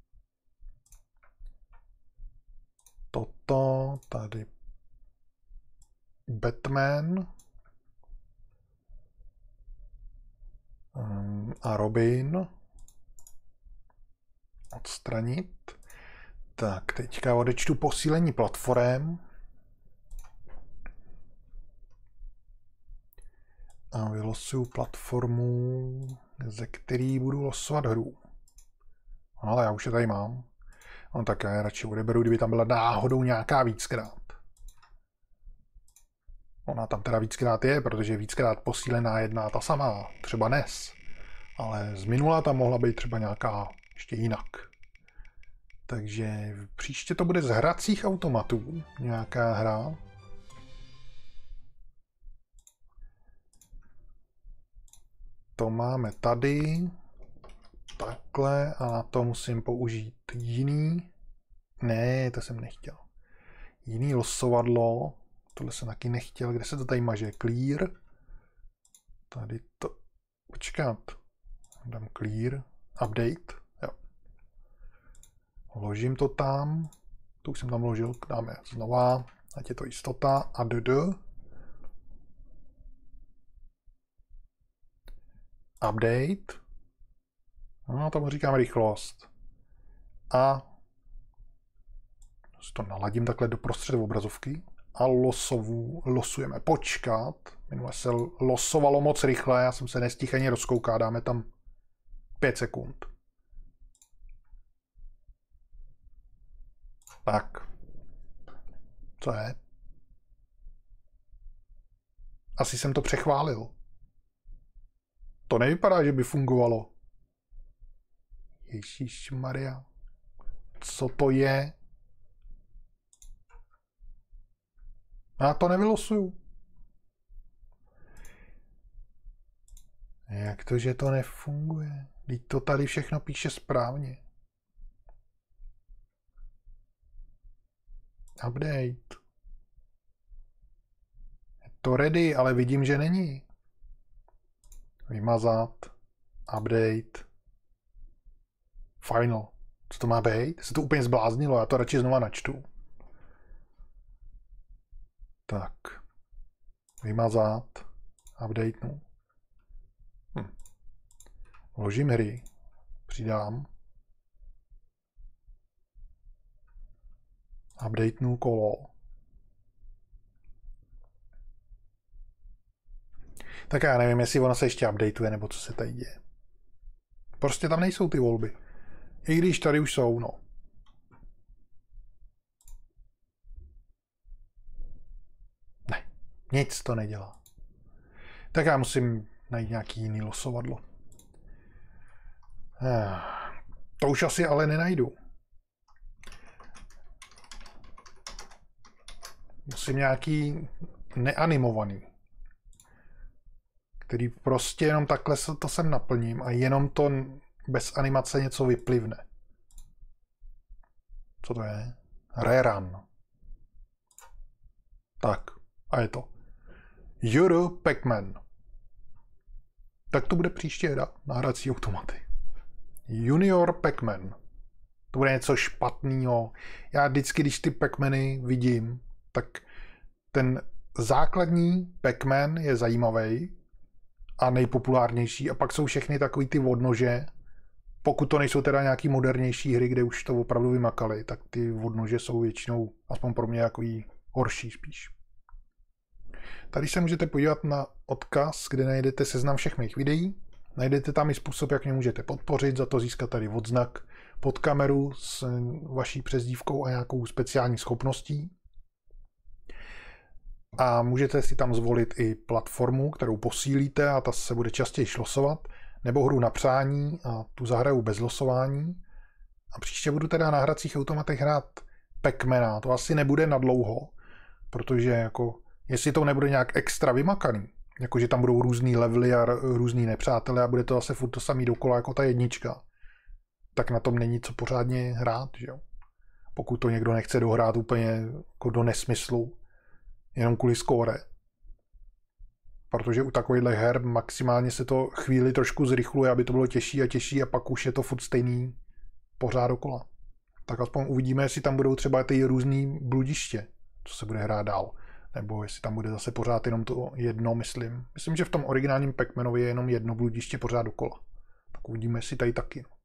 toto, tady Batman a Robin. Odstranit. Tak, teďka odečtu posílení platform. A vylosuju platformu, ze který budu losovat hru. Ale já už je tady mám. No tak já je radši odeberu, kdyby tam byla náhodou nějaká víckrát. Ona tam teda víckrát je, protože víckrát posílená jedna ta samá, třeba Nes. Ale z minula tam mohla být třeba nějaká ještě jinak. Takže příště to bude z hracích automatů nějaká hra. To máme tady. Takhle a na to musím použít jiný. Ne, to jsem nechtěl. Jiný losovadlo. Tohle jsem taky nechtěl. Kde se to tady maže? Clear. Tady to. Počkat. Dám clear. Update. Jo. Vložím to tam. To už jsem tam vložil. Dáme znova. Ať je to jistota. A dd. Update. No, tomu říkám rychlost. A to naladím takhle do prostřed obrazovky. A losovu losujeme. Počkat. Minule se losovalo moc rychle, já jsem se nestihl ani rozkoukat. Dáme tam pět sekund. Tak. Co je? Asi jsem to přechválil. To nevypadá, že by fungovalo. Ježišmarja. Co to je? Já to nevylosuju. Jak to, že to nefunguje? Teď to tady všechno píše správně. Update. Je to ready, ale vidím, že není. Vymazat. Update. Final. Co to má být? Se to úplně zbláznilo, já to radši znova načtu. Tak. Vymazat. Updatenu. Hm. Vložím hry. Přidám. Updatenu kolo. Tak já nevím, jestli ono se ještě updateuje, nebo co se tady děje. Prostě tam nejsou ty volby. I když tady už jsou, no. Ne, nic to nedělá. Tak já musím najít nějaký jiný losovadlo. To už asi ale nenajdu. Musím nějaký neanimovaný. Který prostě jenom takhle to sem naplním a jenom to bez animace něco vyplivne. Co to je? Rerun. Tak, a je to. Euro Pac-Man. Tak to bude příště hra na hrací automaty. Junior Pac-Man. To bude něco špatného. Já vždycky, když ty Pac-Many vidím, tak ten základní Pac-Man je zajímavý a nejpopulárnější. A pak jsou všechny takový ty odnože. Pokud to nejsou teda nějaký modernější hry, kde už to opravdu vymakali, tak ty odnože jsou většinou, aspoň pro mě, takový horší spíš. Tady se můžete podívat na odkaz, kde najdete seznam všech mých videí. Najdete tam i způsob, jak mě můžete podpořit, za to získat tady odznak pod kameru s vaší přezdívkou a nějakou speciální schopností. A můžete si tam zvolit i platformu, kterou posílíte a ta se bude častěji losovat, nebo hru na přání a tu zahraju bez losování. A příště budu teda na hracích automatech hrát Pac-Mana. To asi nebude na dlouho, protože jako, jestli to nebude nějak extra vymakaný, jakože tam budou různý levely a různý nepřátelé a bude to zase furt to samý dokola jako ta jednička, tak na tom není co pořádně hrát, že jo. Pokud to někdo nechce dohrát úplně jako do nesmyslu, jenom kvůli skóre. Protože u takovýchhle her maximálně se to chvíli trošku zrychluje, aby to bylo těžší a těžší a pak už je to furt stejný pořád dokola. Tak aspoň uvidíme, jestli tam budou třeba ty různý bludiště, co se bude hrát dál. Nebo jestli tam bude zase pořád jenom to jedno, myslím. Myslím, že v tom originálním Pac-Manovi je jenom jedno bludiště pořád dokola. Tak uvidíme, jestli tady taky.